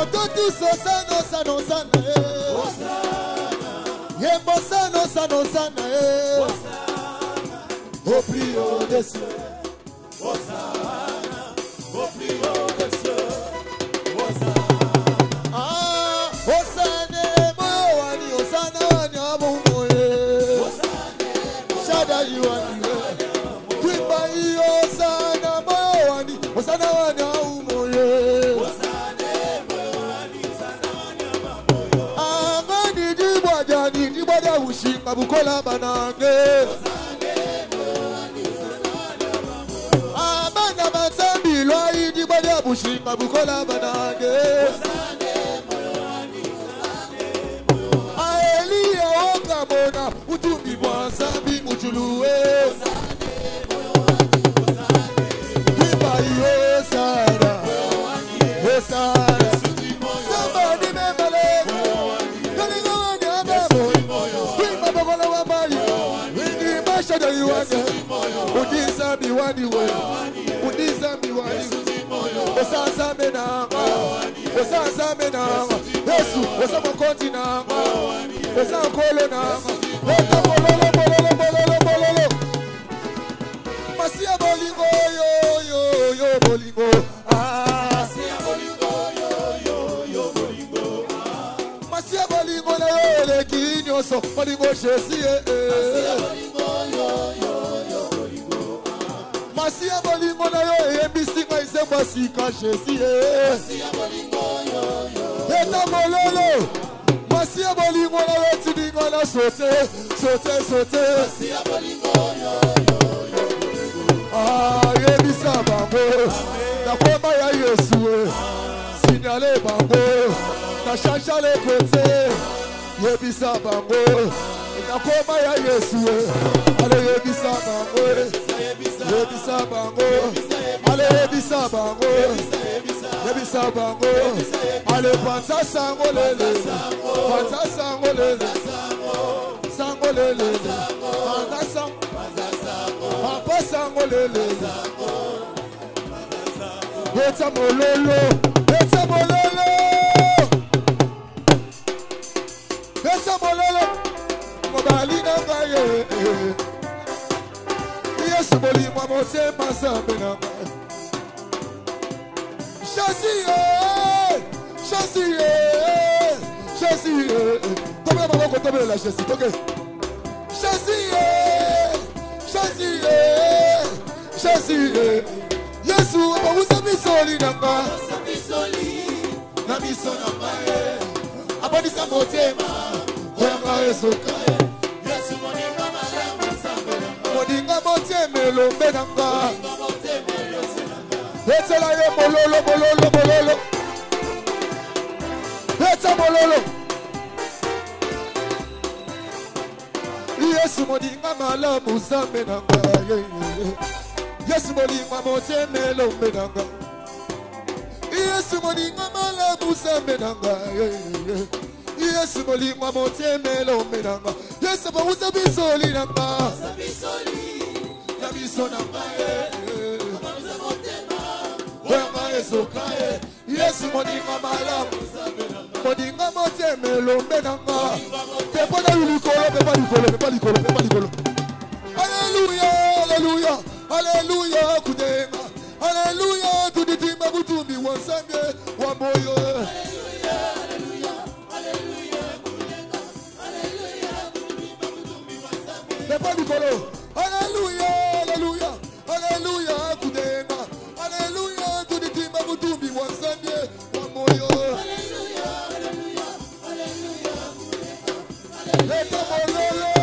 Totus Osana Osana Osana Yembo Osana Osana Osana Au plus haut des cieux Osana Au plus haut des cieux Osana Osana Moani Osana Wani Abumoye Shada Yuani Twimbai Osana Moani Osana Wani Abumoye Nibada Ushinga Bukola Banange Amanda Matsambi Loi Nibada Ushinga Bukola Banange Aelia Okamona Utumbi Mwansambi Muchuluwe Kiba Yosara Yosara Somebody memele Udisa miwani we, udisa miwani. Osasa menanga, osasa menanga. Yesu, osama konti nanga, osama kolo nanga. Eka bololo bololo bololo bololo. Masia bolingo yo yo yo bolingo. Masia bolingo yo yo yo bolingo. Masia bolingo na yo le kinyo so bolingo shesi Masia bolingo yo yo. Masia bolingo na yo ebisinga isemba sika shesi Masia bolingo yo yo Eta mololo Masia bolingo na yo tidinga na sote sote sote Masia bolingo yo yo Yebisa bango Na kwema ya Yesu Signale bango Na chacha le kote Yebisa bango Na kwema ya Yesu Ale yebisa bango Yebisa bango, ale yebisa bango, yebisa bango, ale panta sango lele, panta sango lele, sango lele, panta sango, papa sango lele, beta mololo, beta mololo, beta mololo, mobali na gaye. Yesu boli mamote masambe nanga Shasiye Shasiye Shasiye Tobe mamoko tobe la shasi toke Shasiye Shasiye Shasiye Yesu abagusa bisoli nanga Na miso nanga Abadisa motema Oyanga Yesu kaye Yesu moni mama Modinga moteme lombe nanga Betela ye mololo mololo mololo Beta mololo Yesu modinga malamu zambe nanga Yesu modinga moteme lombe nanga Yesu modinga malamu zambe nanga Yesu molingwa moteme lombe nanga Yesu bauza bisoli nanga Ya biso nanga Bauza motema Wanga Yesu kaye Yesu molingwa malamu Molingwa moteme lombe nanga Pepa na yulikolo, pepa likolo, pepa likolo, pepa likolo Hallelujah, hallelujah, hallelujah kudenga Hallelujah, tuditimba butumbi wansambye wamoyo Hallelujah, hallelujah, hallelujah, kudenga. Hallelujah, to the team of Butumbi, one Sunday, one more year. Hallelujah, hallelujah, hallelujah, kudenga. Let them all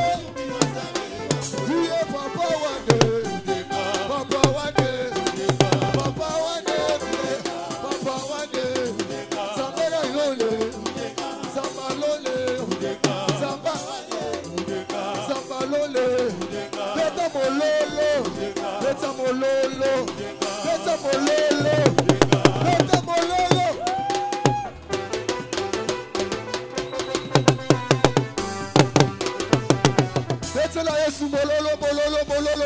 yeah, Papa one day, Papa one day, Papa one day, Papa one day. Somebody lonely, somebody lonely, somebody lonely. Beta mololo, beta mololo, beta mololo, beta mololo. Beta la Yesu mololo, mololo, mololo.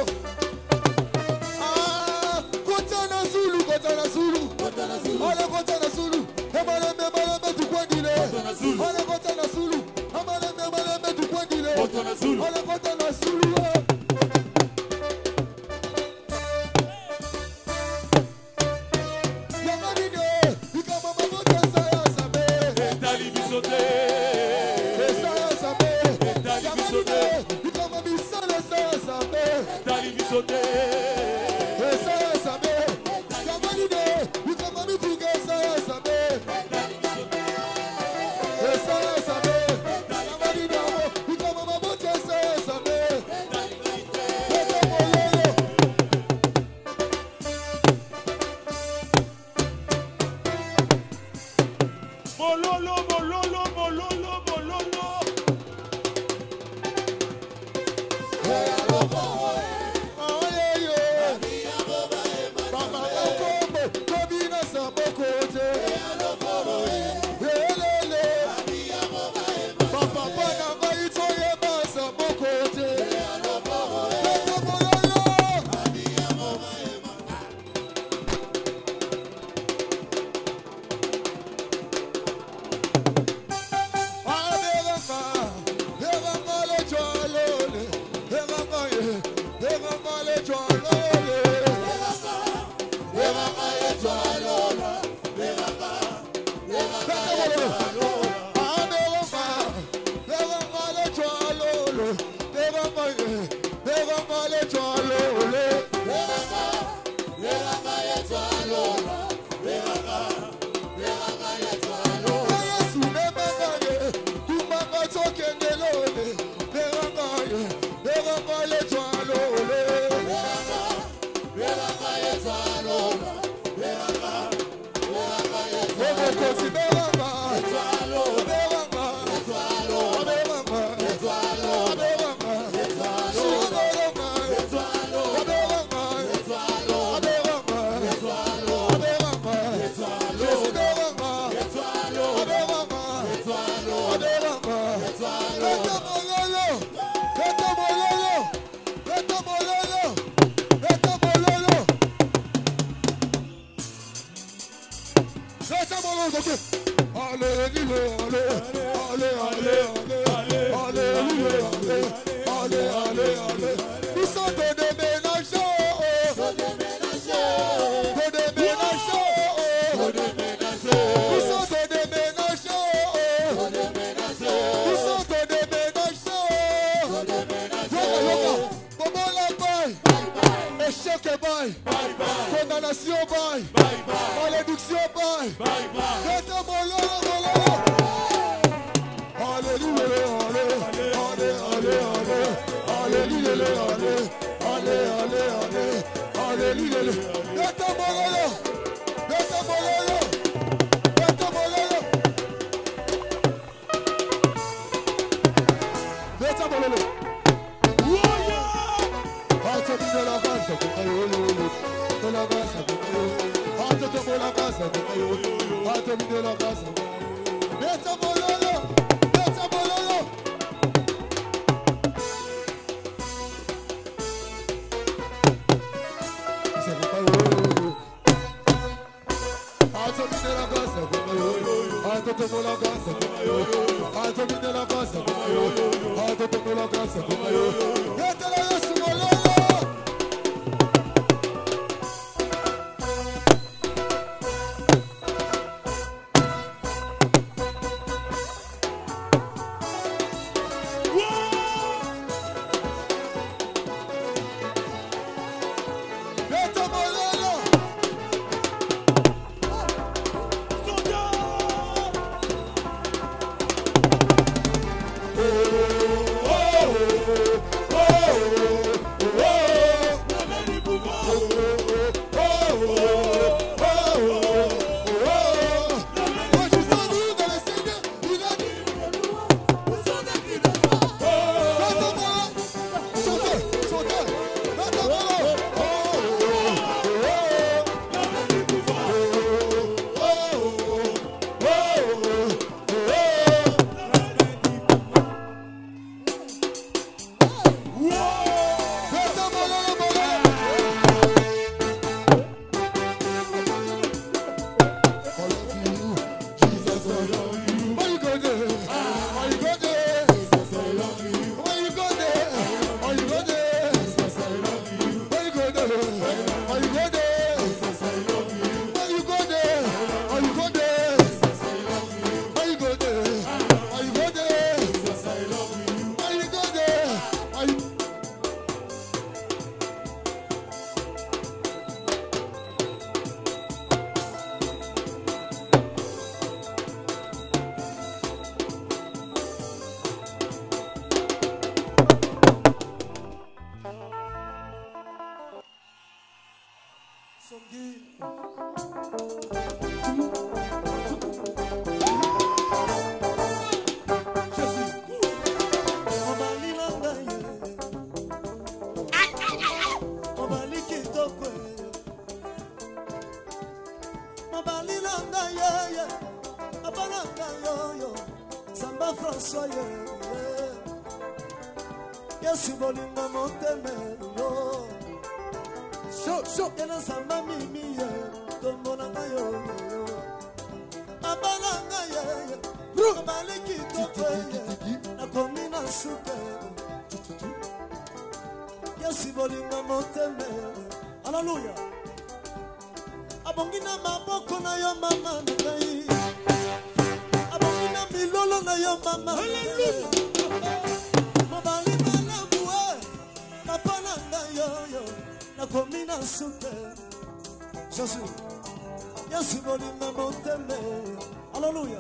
Ah, kota na Zulu, kota na Zulu, kota na Zulu. Ale kota na Zulu, ebale, ebale. Condamnation, bye. Malédiction, bye. Hallelujah. Abongina maboko na yo mama ngai. Abongina milolo na yo mama. Hallelujah. Mabali bana buwe. Napana yo yo. Na komina suke. Jésus. Yesu bolinga moteme. Hallelujah.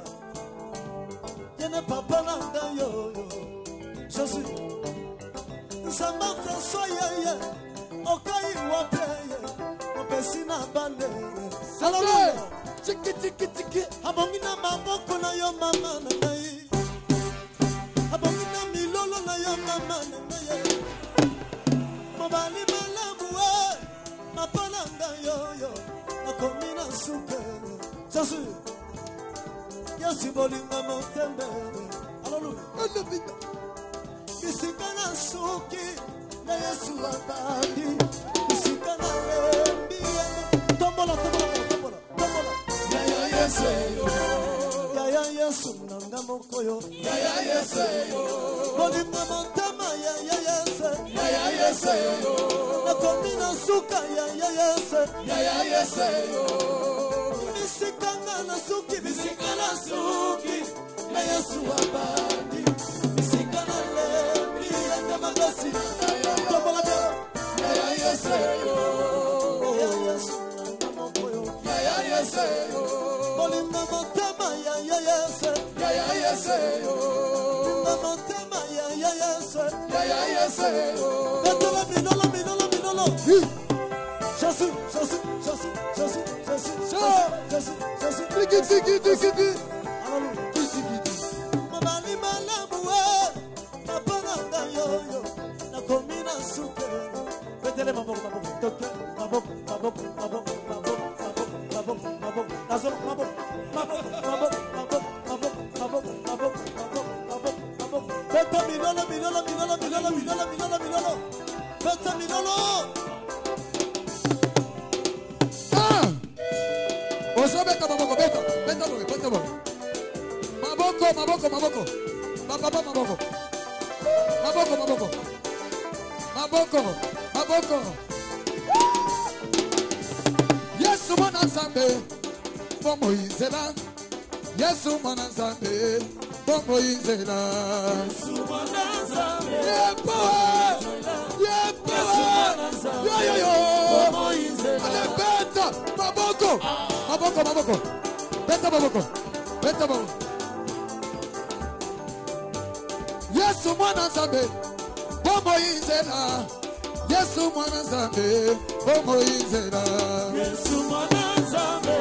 Yene papa na yo yo. Jésus. Nsamba François ye ye. Okai wape ye. Pesina bande. Salut. Tiki tiki tiki. Abongina maboko na yo mama na ngai. Abongina milolo na yo mama na ngai. Mabali malamu we. Mapalanga yo yo. Nakomina suke. Jesu. Yesu bolinga motembe. Hallelujah. Bisikana suki. Na Yesu abandi. Bisikana lembi. Tombola. Yaya Yesu nanga mokoyo. Yaya Yesu. Bolinga montama yaya Yesu. Yaya Yesu. Nakomina suka yaya Yesu. Yaya Yesu. Bisikana na suki. Bisikana suki. Na Yesu abandi. Bisikana lembi. Yanga magasi. Tombola. Yaya Yesu. Yaya Yesu nanga mokoyo. Yaya Yesu. Bolinga montama yaya Yesu. Yaya Yesu. Bolinga montama yaya Yesu. Yaya Yesu. Betela minolo. Jésus. Tiki. Mabali malamu we. Mapalanga yo. Nakomina suke. Betele maboko. Beta minolo. Beta minolo. Beta maboko. Maboko. Yesu mwana nzambe, bomo izela. Yesu mwana nzambe, bomo izela. Yesu mwana nzambe, Yo. bomo izela. Ale beta maboko. Beta maboko. Yesu mwana nzambe, bomo izela. Yesu mwana nzambe, bomo izela. Yesu mwana nzambe,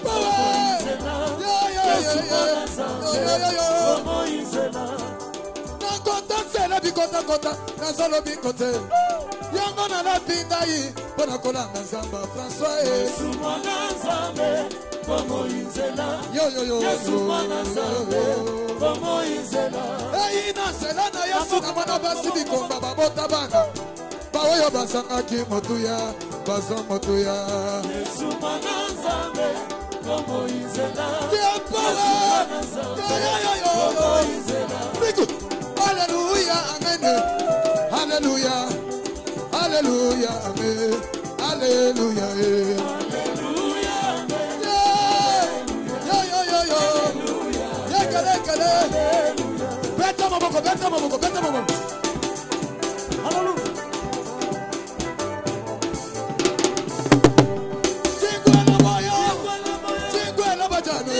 bomo izela. Nakota nzela bikota, nazolo bikote. Yango na la pingai, pona kolanga nzamba François. Yesu mwana nzambe, bomo izela. Yo. Yesu mwana nzambe, bomo izela. Ina nzela na Yesu na mwana basi bikomba babota bana. Baoyo basangaki motuya, bazo motuya. Yesu mwana nzambe, bomo izela. Yesu mwana nzambe, bomo izela. Hallelujah, amen. Hallelujah, amen. Hallelujah, Yo. Kale. Beta maboko. Hallelujah. Chingwela bajane.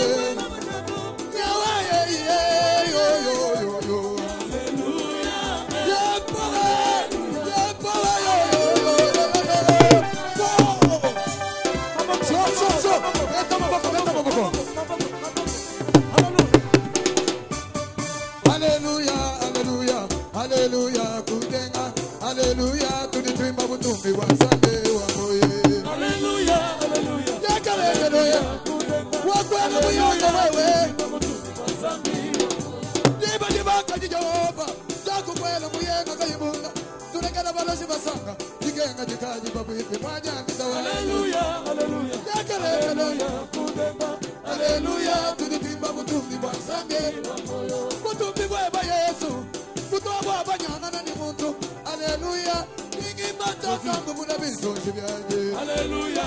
Hallelujah, kudenga. Hallelujah, to the dream of Tumbi one Sunday, one boy. Hallelujah. What when we on the way? Diba Jehovah. Jaku kwela muyenga kayibunga. Tunekana balashi basanga. Digenga dikaji babu ipi mwanya mitawa. Hallelujah, to the dream of Tumbi one Sunday. Mutumbi weba Yesu. Mutuwa banyana ni muntu. Hallelujah. Ningi mata sangu muna biso shibiaje. Hallelujah.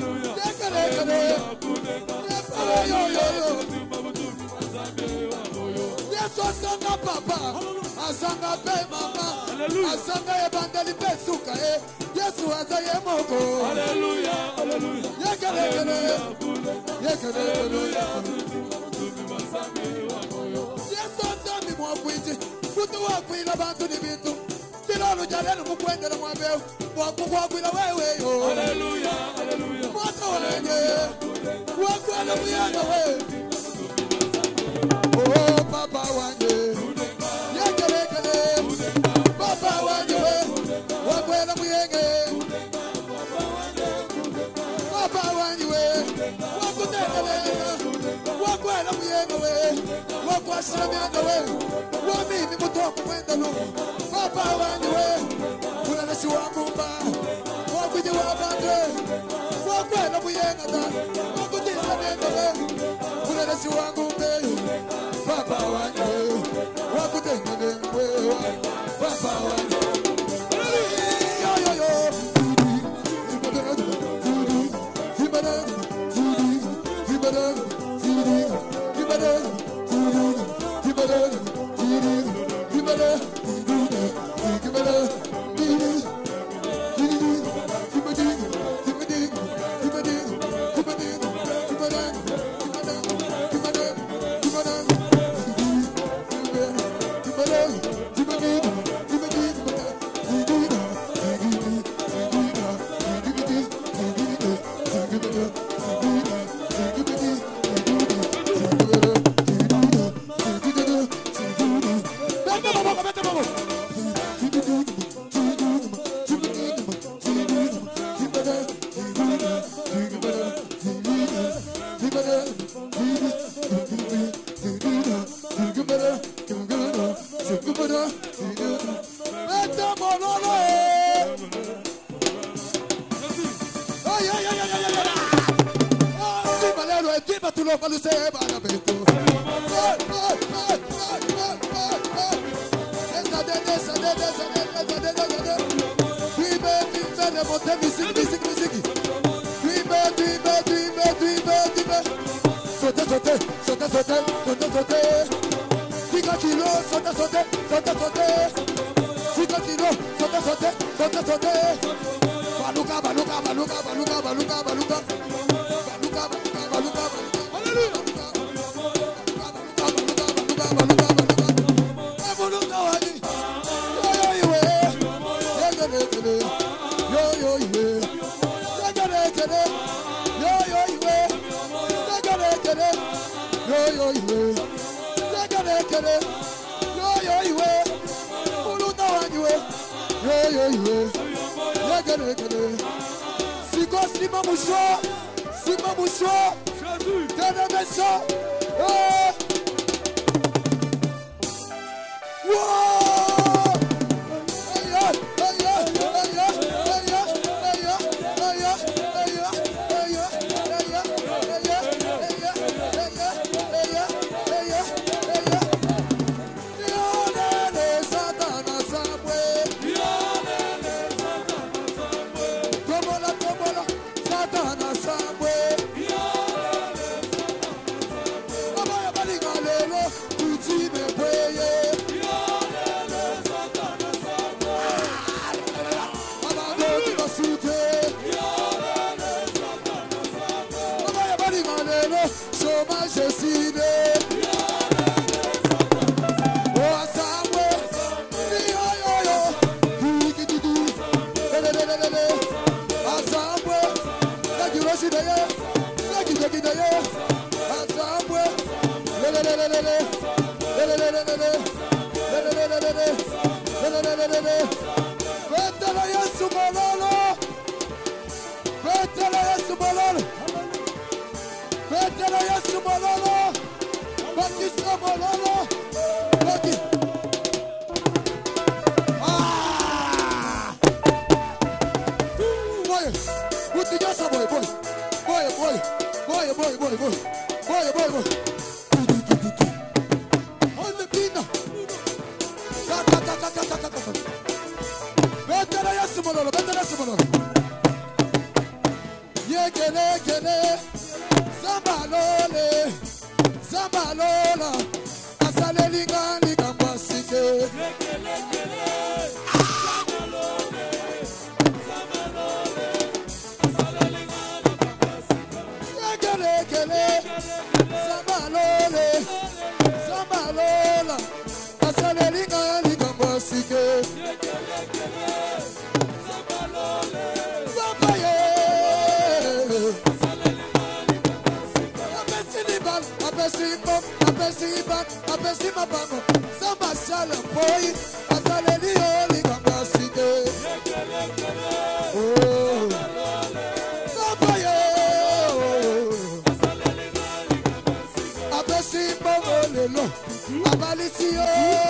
Yesu asanga papa, asanga pe mama, asanga ebandeli pe suka Yesu azaye moko. Hallelujah. Yekele. Yesu asanga mwakwiji, kutu wakwila bantu ni bintu. Tilolu jalelu mukwendele mwambeu, wakukwila wewe yo. Hallelujah. Oh, Papa Wanye. Yakelekele. Papa Wanye. Wakwela Muyenge. Papa Wanye. Wakutekele. Wakwela Muyenge. Wakwashira Muyenge. Wamini Mutoku Wendalo. Papa Wanye. Unanasi Wamumba. Wakuji Wabande. Wakwela Muyenge. Wakutisa Muyenge. Unanasi Wamumbe. Papa Wanye. Wakutengele. Papa Wanye. Yo yo yo. apesi mabango samba shala boy azaleli oli kamba sike oh samba ye apesi bongo lelo abalisi yo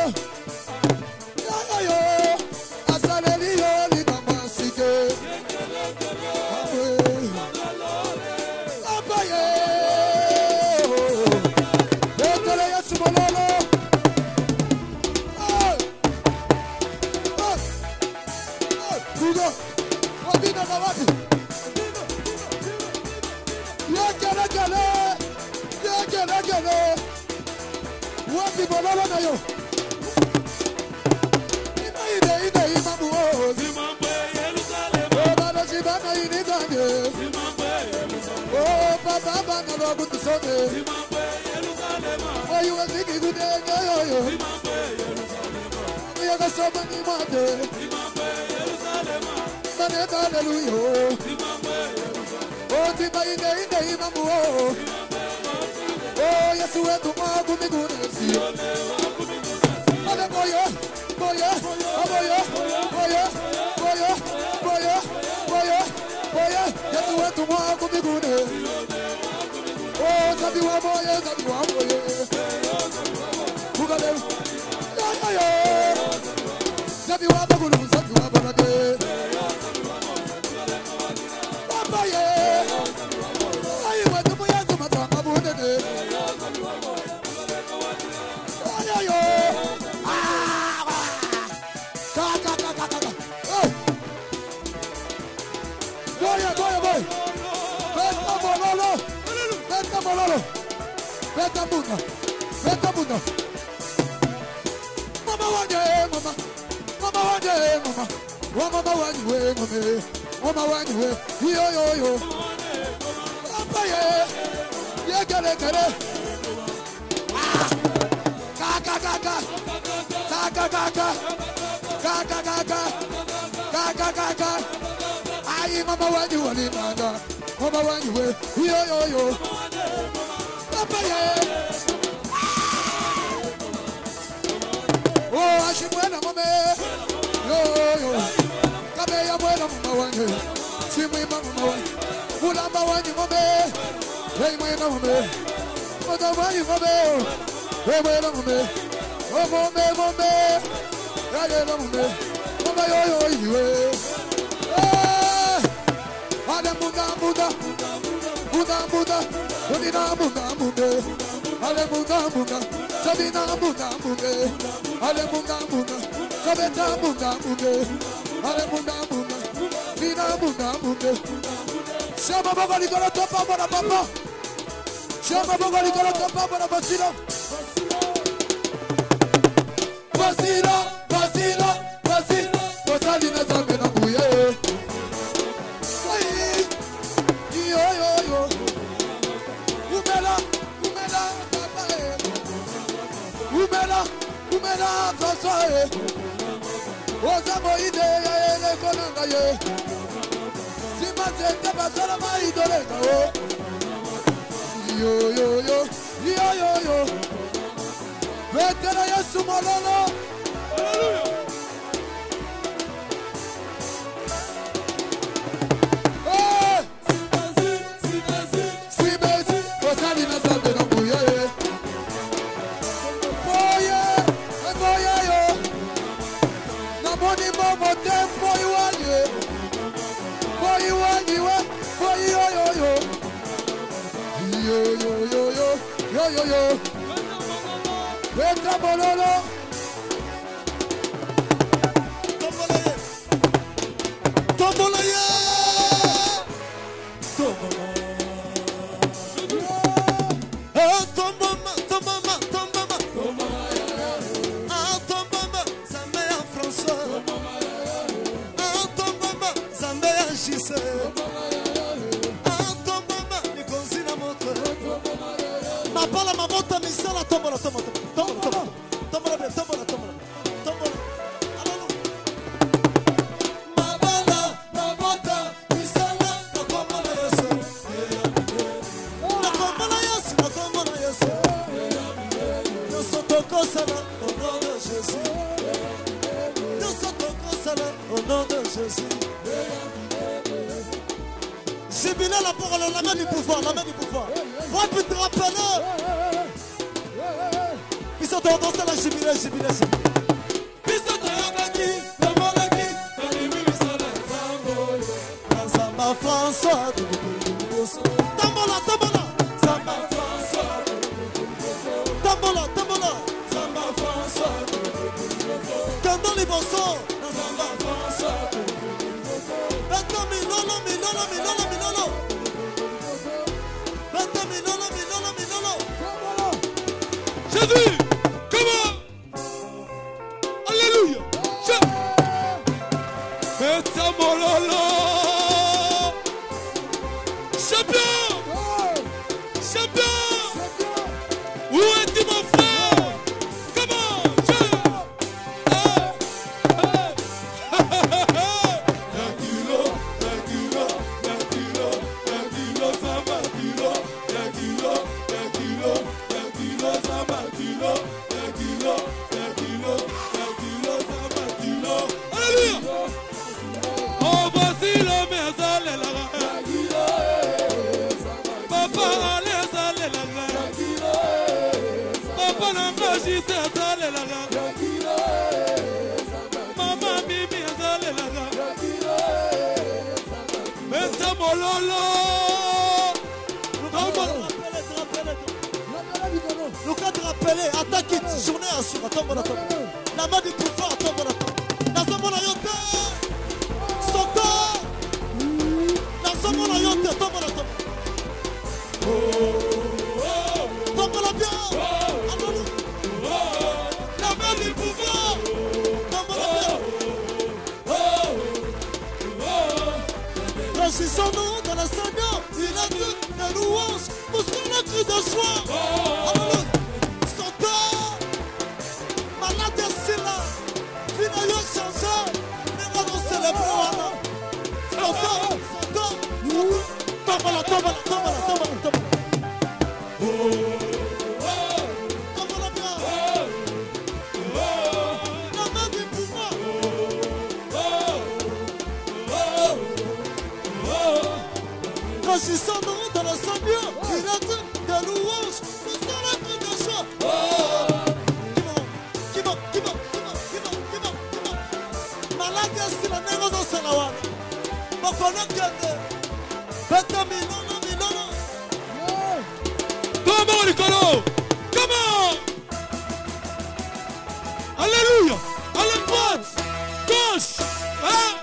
yo azaleli oli kamba sike samba ye jubilé la parole, la main du pouvoir, la main du pouvoir. Ouais, puis te rappeler. Puis ça doit danser la jubilé, jubilé, jubilé. Puis ça doit gagner, Samba François, Tambola, Tambola, Samba François, Tambola, Tambola, Samba François, Cantons les bonsons, Samba François, Bata Milolo, Milolo, Milolo, Milolo, Bata Milolo, Milolo, Milolo, Jésus, comment? Alléluia. Meta mololo. Champion! Champion! Où est-il mon frère? Comment? Oh, voici le message là. Maman Bibi Azalelaga Meta Mololo le cas de rappeler, attaque journée à suivre, attends, bon, attends. La main du pouvoir, attends, bon, attends. La somme, on a yoté. Soto. La somme, on a yoté, attends, bon, attends. Attends, bon, bien. La main du pouvoir. Attends, bon, bien. Régissons-nous dans la Seigneur, il a dit des louanges, poussons le cri de joie. Alléluia. Soto. Malade est là. Finalement, changé. Mais on va célébrer. Soto. Soto. Tombola, tombola, tombola, tombola, tombola. Tombola bien. La main du pouvoir. Régissons-nous dans le Seigneur, il a dit des louanges, nous sommes là pour des choix. Malade est la négoce de Salawana. Ma connaît que Bata Milolo, Milolo. Comment Nicolo? Comment? Alléluia. À la droite. Gauche. Hein?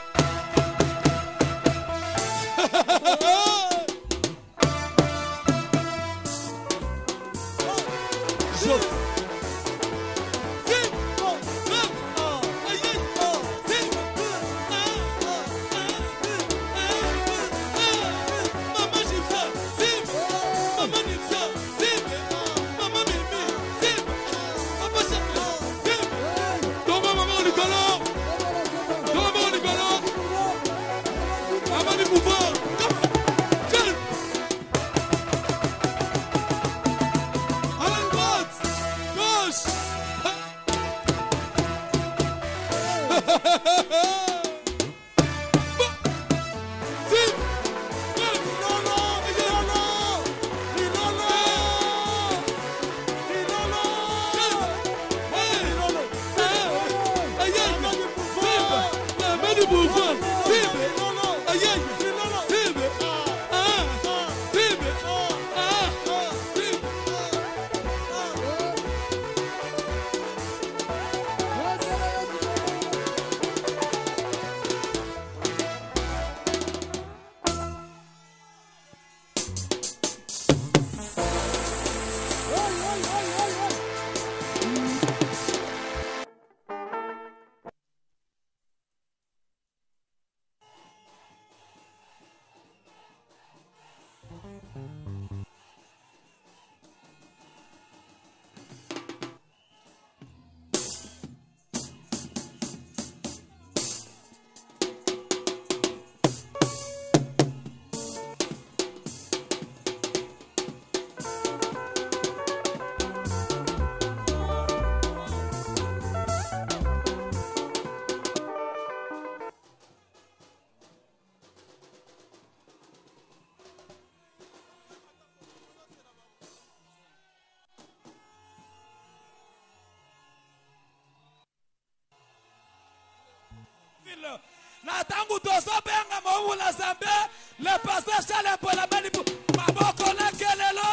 fil. Na tangu tozo benga mo la zambe le pasteur Charles Paul Abani maboko na kelelo.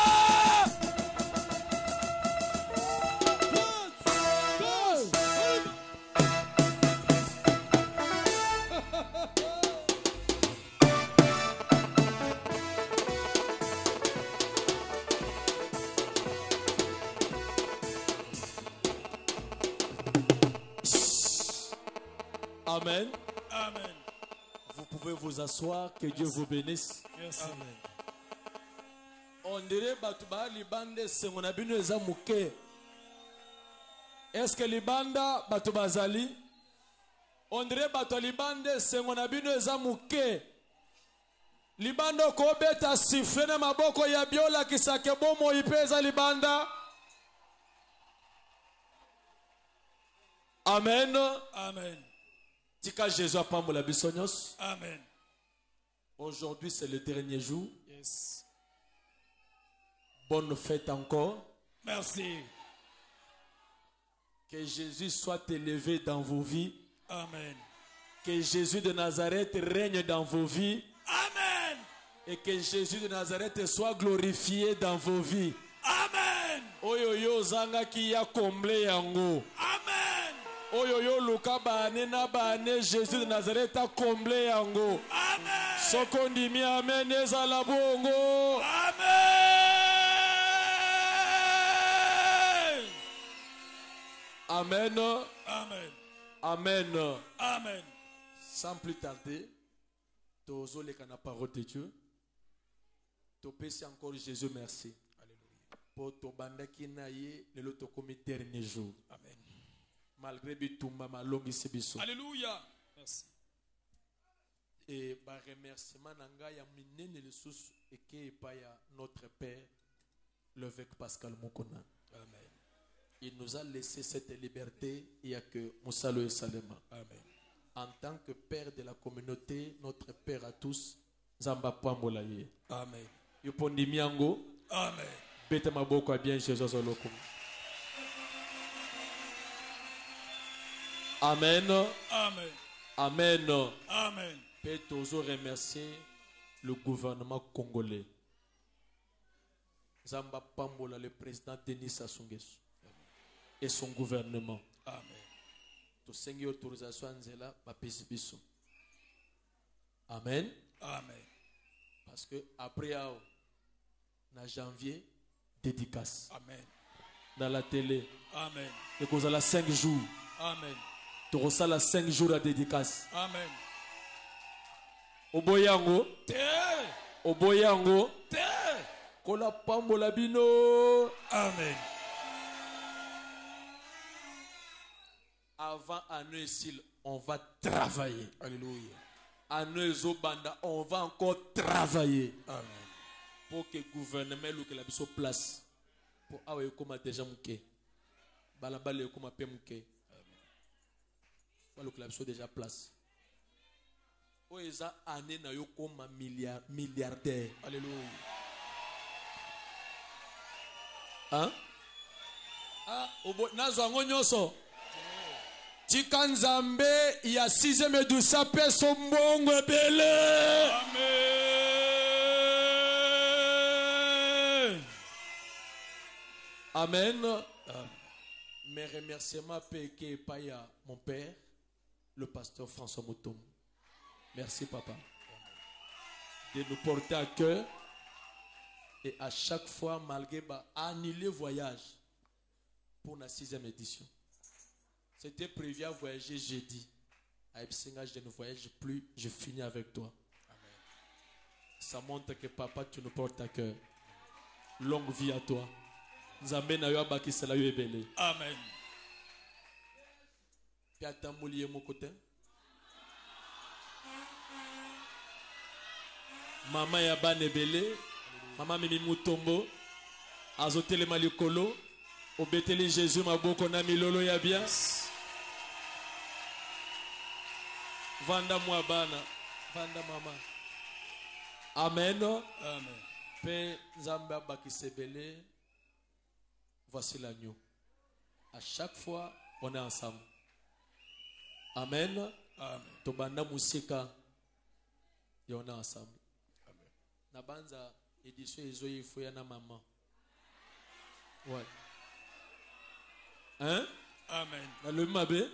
Amen. Amen. Vous pouvez vous asseoir, que Dieu vous bénisse. Merci. Amen. On dirait Batouba Libande Sengona Bino eza muke. Est-ce que Libanda Batouba Zali? On dirait Batou Libande Sengona Bino eza muke. Libanda ko beta sifene maboko ya biola kisake bomo ipeza Libanda. Amen. Amen. Tika Jésus a pambola bisonyos. Amen. Aujourd'hui c'est le dernier jour. Yes. Bonne fête encore. Merci. Que Jésus soit élevé dans vos vies. Amen. Que Jésus de Nazareth règne dans vos vies. Amen. Et que Jésus de Nazareth soit glorifié dans vos vies. Amen. Oyoyo zanga ki ya comblé yango. Amen. Oyoyo luka bane na bane Jésus de Nazareth a comblé yango. Amen. Sokondimi amen ezala bongo. Amen. Amen. Amen. Amen. Amen. Sans plus tarder, tozo le kana parole de Dieu. Topesi encore Jésus merci. Alléluia. Pour to bandaki na ye le loto komi dernier jour. Amen. Malgré bitumba malongi sebiso. Alléluia. Merci. Et par remerciement nanga ya minene le sous et que pa ya notre père l'évêque Pascal Mokona. Amen. Il nous a laissé cette liberté il y a que Moussalo et Salema. Amen. En tant que père de la communauté, notre père à tous, Zamba Pambolaye. Amen. Yopondi miango. Amen. Bete maboko a bien Jésus Zoloko. Amen. Amen. Amen. Amen. Peut toujours remercier le gouvernement congolais. Zamba Pambola, le président Denis Sassou Nguesso et son gouvernement. Amen. To sengi autorisation nzela bapesi biso. Amen. Amen. Parce que après na janvier dédicace. Amen. Dans la télé. Amen. Et qu'on a 5 jours. Amen. Tu reçois 5 jours à dédicace. Amen. Oboyango. Te. Oboyango. Te. Kola pambola bino. Amen. Avant année ici, on va travailler. Alléluia. Année Zobanda, on va encore travailler. Amen. Pour que le gouvernement ou que la biso place. Pour awe comme déjà mouké. Balabale comme pe mouké. Pour que la biso déjà place. O eza année na yo comme milliardaire. Alléluia. Hein? Ah, obo nazo ango nyoso. Tika Nzambe ya 6e Medusa pe sombongo ebele. Amen. Amen. Mes remerciements péqués par mon père, le pasteur François Moutom. Merci papa. De nous porter à cœur et à chaque fois malgré annuler voyage pour la 6e édition. C'était prévu à voyager jeudi. À Epsinga, je ne voyage plus, je finis avec toi. Amen. Ça montre que papa, tu nous portes à cœur. Longue vie à toi. Nzambe na yo abakisela yo ebele. Amen. Piata moulié mon côté. Maman ya ban ebele. Maman Mimi Mutombo. Azotele malikolo. Obeteli Jésus maboko na milolo ya bien. Vanda moi bana. Vanda mama. Amen. Amen. Père Nzambe abakisebele. Voici l'agneau. À chaque fois, on est ensemble. Amen. Amen. Tobanda musika yona ensemble. Amen. Nabanza édition ezoyi foya na maman. Ouais. Hein? Amen. Dans le mabé.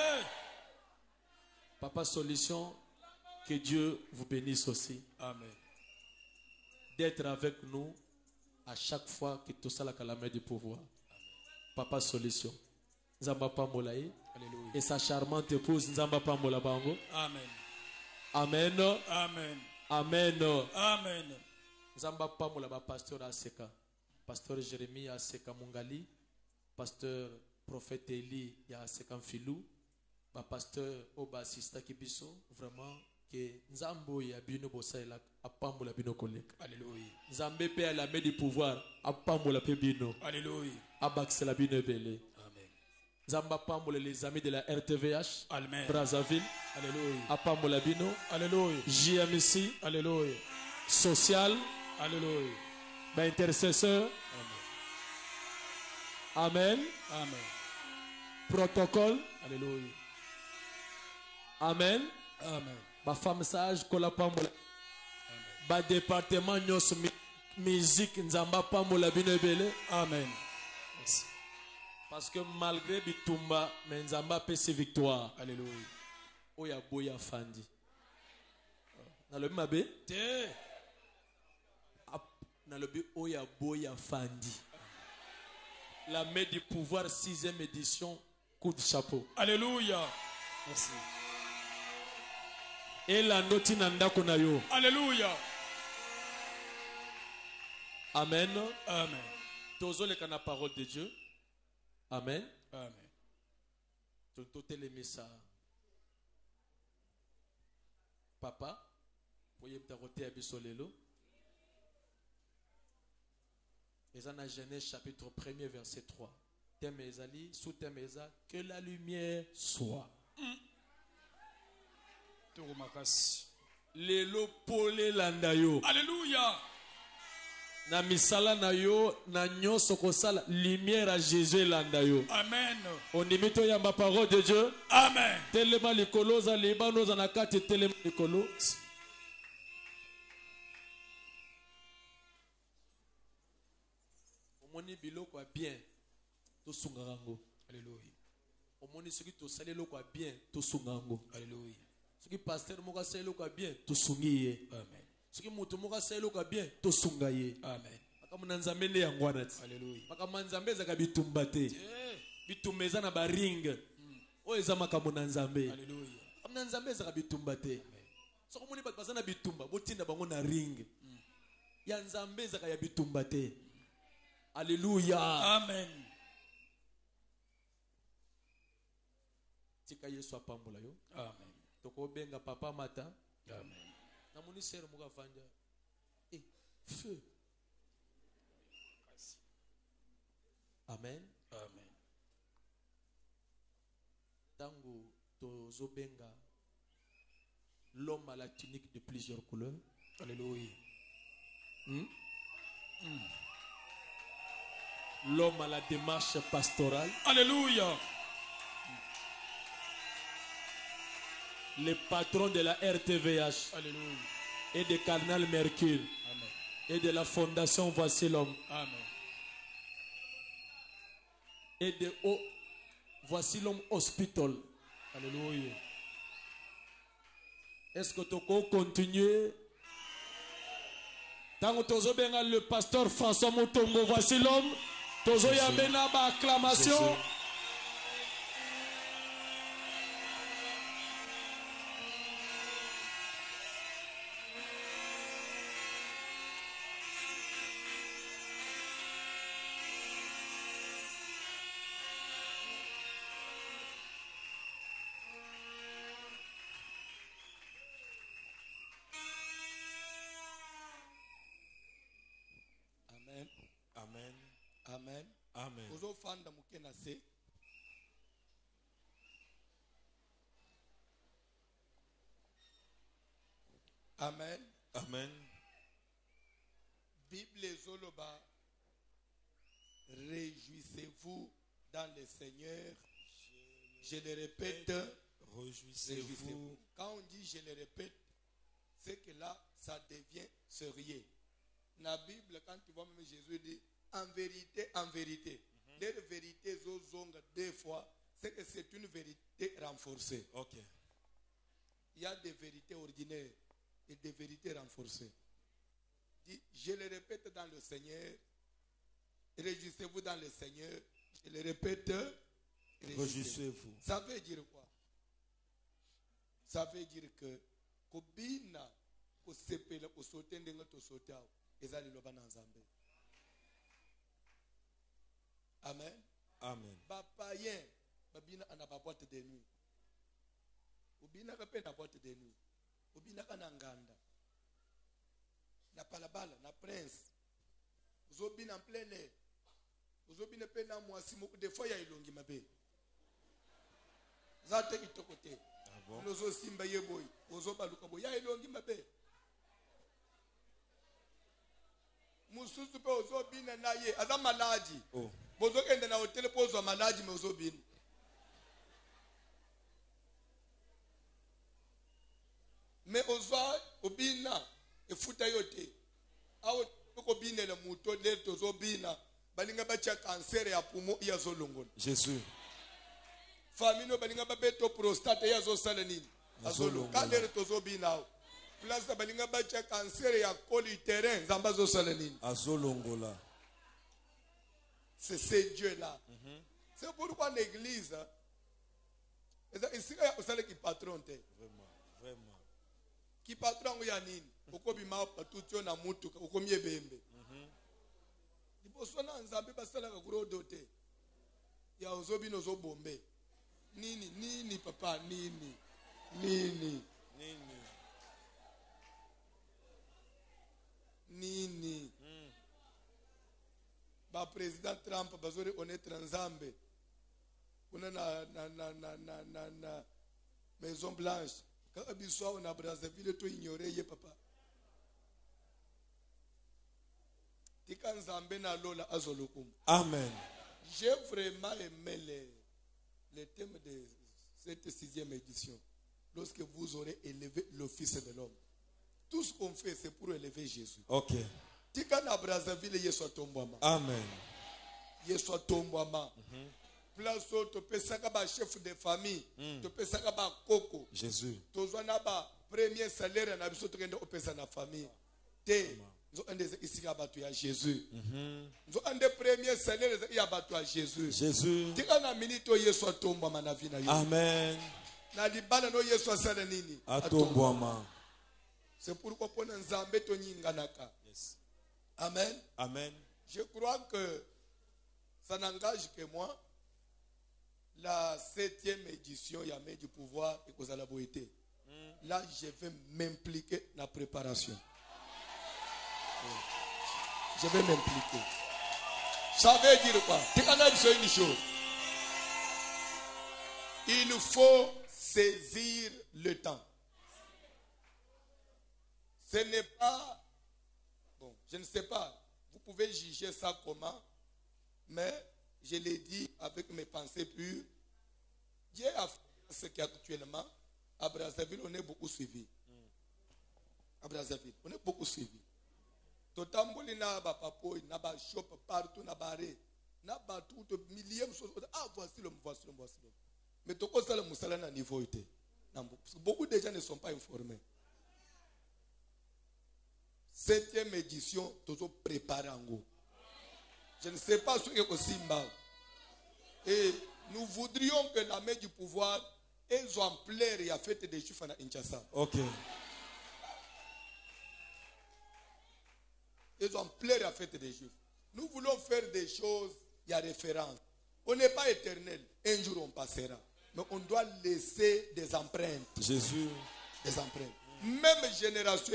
Papa Solution, que Dieu vous bénisse aussi. Amen. D'être avec nous à chaque fois que tout ça la calamité du pouvoir. Amen. Papa Solution. Nzamba Pamolaï. Alléluia. Et sa charmante épouse Nzamba Pamola Bango. Amen. Amen. Amen. Amen. Amen. Nzamba Pamola ba pasteur Aseka. Pasteur Jérémie Aseka Mungali. Pasteur prophète Eli ya Aseka Mfilou. Ba pasteur Oba Assista Kibiso. Vraiment que Nzambo ya bino bosaila apambola bino koleka. Alléluia. Nzambe pe à la main du pouvoir apambola pe bino. Alléluia. Abaxela bino belé. Zamba Pambola, les amis de la RTVH, Amen. Brazzaville, Alléluia. Apambola Bino, Alléluia. JMC, Alléluia. Social, Alléluia. Ba intercesseur, Amen. Amen. Protocole, Alléluia. Amen. Amen. Ba femme sage, Kola Pambola. Ba département nyos musique Nzamba Pambola Bino Bele, Amen. Merci. Parce que malgré Bitumba, Menzamba peut ses victoires. Alléluia. Oya boya fandi. Dans le mabé? Dans le but Oya boya fandi. La main du pouvoir 6e édition, coup de chapeau. Alléluia. Merci. Et la notinanda konayo. Alléluia. Amen. Amen. Tozo le kana parole de Dieu. Amen. Amen. Tout les messages. Papa, voyez me taroter à Bissolelo. Et dans la Genèse chapitre 1er verset 3. Thème Ezali, sous thème Eza, que la lumière soit. Lelo pole landayo. Alléluia. Na misala na yo na nyoso kosala lumière à Jésus landayo. Amen. On imite yamba parole de Dieu. Amen. Telema likolo za libano za nakati telema likolo. Omoni biloko a bien to sungango. Alléluia. Omoni soki to salelo kwa bien to sungango. Alléluia. Soki pasteur moka salelo kwa bien to sungiye. Amen. Ce qui mutu moka selo ka bien to sungaye. Amen. Makamuna nzambe ne yangwana ti. Alléluia. Makamuna nzambe za ka bitumbate. Bitumeza na ba ring. O eza makamuna nzambe. Alléluia. Makamuna nzambe za ka bitumbate. Amen. So ko moni batbaza na bitumba botinda bango na ring. Ya nzambe za ka ya bitumbate. Alléluia. Amen. Tika Yesu apambola yo. Amen. Toko benga papa mata. Amen. Namuni sero muka fanja. Feu. Amen. Amen. Tango tozo benga l'homme à la tunique de plusieurs couleurs. Alléluia. L'homme à la démarche pastorale. Alléluia. Le patron de la RTVH. Alléluia. Et de Cardinal Mercure. Amen. Et de la fondation Voici l'homme. Amen. Et de Voici l'homme Hospital. Alléluia. Est-ce que tu peux continuer? Tant que tu as le pasteur François Mutombo, Voici l'homme. Tu as une acclamation. Amen. Amen. Amen. Ozofanda mukena se. Amen. Amen. Bible Zoloba. Réjouissez-vous dans le Seigneur. Je le répète, Réjouissez-vous. Quand on dit je le répète, c'est que là, ça devient sérieux. Dans la Bible, quand tu vois même Jésus dit en vérité, les vérités zozonga deux fois, c'est que c'est une vérité renforcée. Ok. Il y a des vérités ordinaires et des vérités renforcées. Dit, je le répète dans le Seigneur. Réjouissez-vous dans le Seigneur. Je le répète. Réjouissez-vous. Ça veut dire quoi? Ça veut dire que kobina kosepela kosote ndenga tosote awo ezali loba na Nzambe. Amen. Amen. Bapayen babina ana ba boîte de nuit. Obina ka pe na boîte de nuit. Obina ka na nganda. Na palabala na prince. Uzobina en plein air. Uzobina pe na mwasi moko de fois ya ilongi mabe. Zate kitokote. Bon. Nozo simba yeboy, ozo baluka boy, ya ilongi mabe. Mususu pe ozo bina na ye, aza malaji. Oh. Bozo kende na hotel po ozo malaji me ozo bina. Me ozo obina efuta yote. Awo ko bina le muto le tozo bina, balinga bacha cancer ya pumo ya zolongo. Jésus. Famino balinga babeto prostate ya zo sala nini azolo kalere tozo binao place balinga bacha cancer ya col utérin zamba zo sala nini azolongola. C'est ce Dieu là. C'est pourquoi l'église ici ya sala ki patron te Vraiment. ki patron ya nini okobi ma patutyo na mutu okomie bembe liboso na Nzambe basala ka kurodo te ya ozobi nozo bombe. Nini papa nini ba président Trump bazori honnête Nzambe kuna na Maison Blanche quand biso na Brazzaville to ignorer ye papa tika Nzambe na lola azolokum. Amen. J'ai vraiment aimé le thème de cette 6e édition. Lorsque vous aurez élevé le Fils de l'homme. Tout ce qu'on fait, c'est pour élever Jésus. Ok. Tika na Brazzaville, Yesu tombwama. Amen. Yesu tombwama. Place to pesaka ba chef de famille, to pesaka ba koko. Jésus. Tozwa na ba premier salaire na biso to kende opesa na famille. Te. Nous avons ici à battu à Jésus. Nous avons des premiers salaires à battu à Jésus. Jésus. Amen. C'est pourquoi pour Nzambe to nyinganaka. Yes. Amen. Amen. Je crois que ça n'engage que moi. La 7e édition Yamé du pouvoir et cause à la beauté. Là, je vais m'impliquer dans la préparation. Je vais m'impliquer. Ça veut dire quoi? C'est une chose. Il faut saisir le temps. Ce n'est pas... Bon, je ne sais pas. Vous pouvez juger ça comment. Mais je l'ai dit avec mes pensées pures. Dieu a fait ce qu'actuellement, à Brazzaville, on est beaucoup suivi. À Brazzaville, on est beaucoup suivi. Totamboli na ba papo na ba shop partout na bare na ba tout millième chose voici l'homme. Mais toko sala musala na niveau été. Beaucoup de gens ne sont pas informés. 7e édition toujours préparé en go. Je ne sais pas ce que c'est Simba. Et nous voudrions que la main du pouvoir exemplaire et a fait des chiffres à Kinshasa. Ok. Ils ont plein la fête des Juifs. Nous voulons faire des choses, il y a référence. On n'est pas éternel. Un jour on passera. Mais on doit laisser des empreintes. Jésus. Des empreintes. Même génération,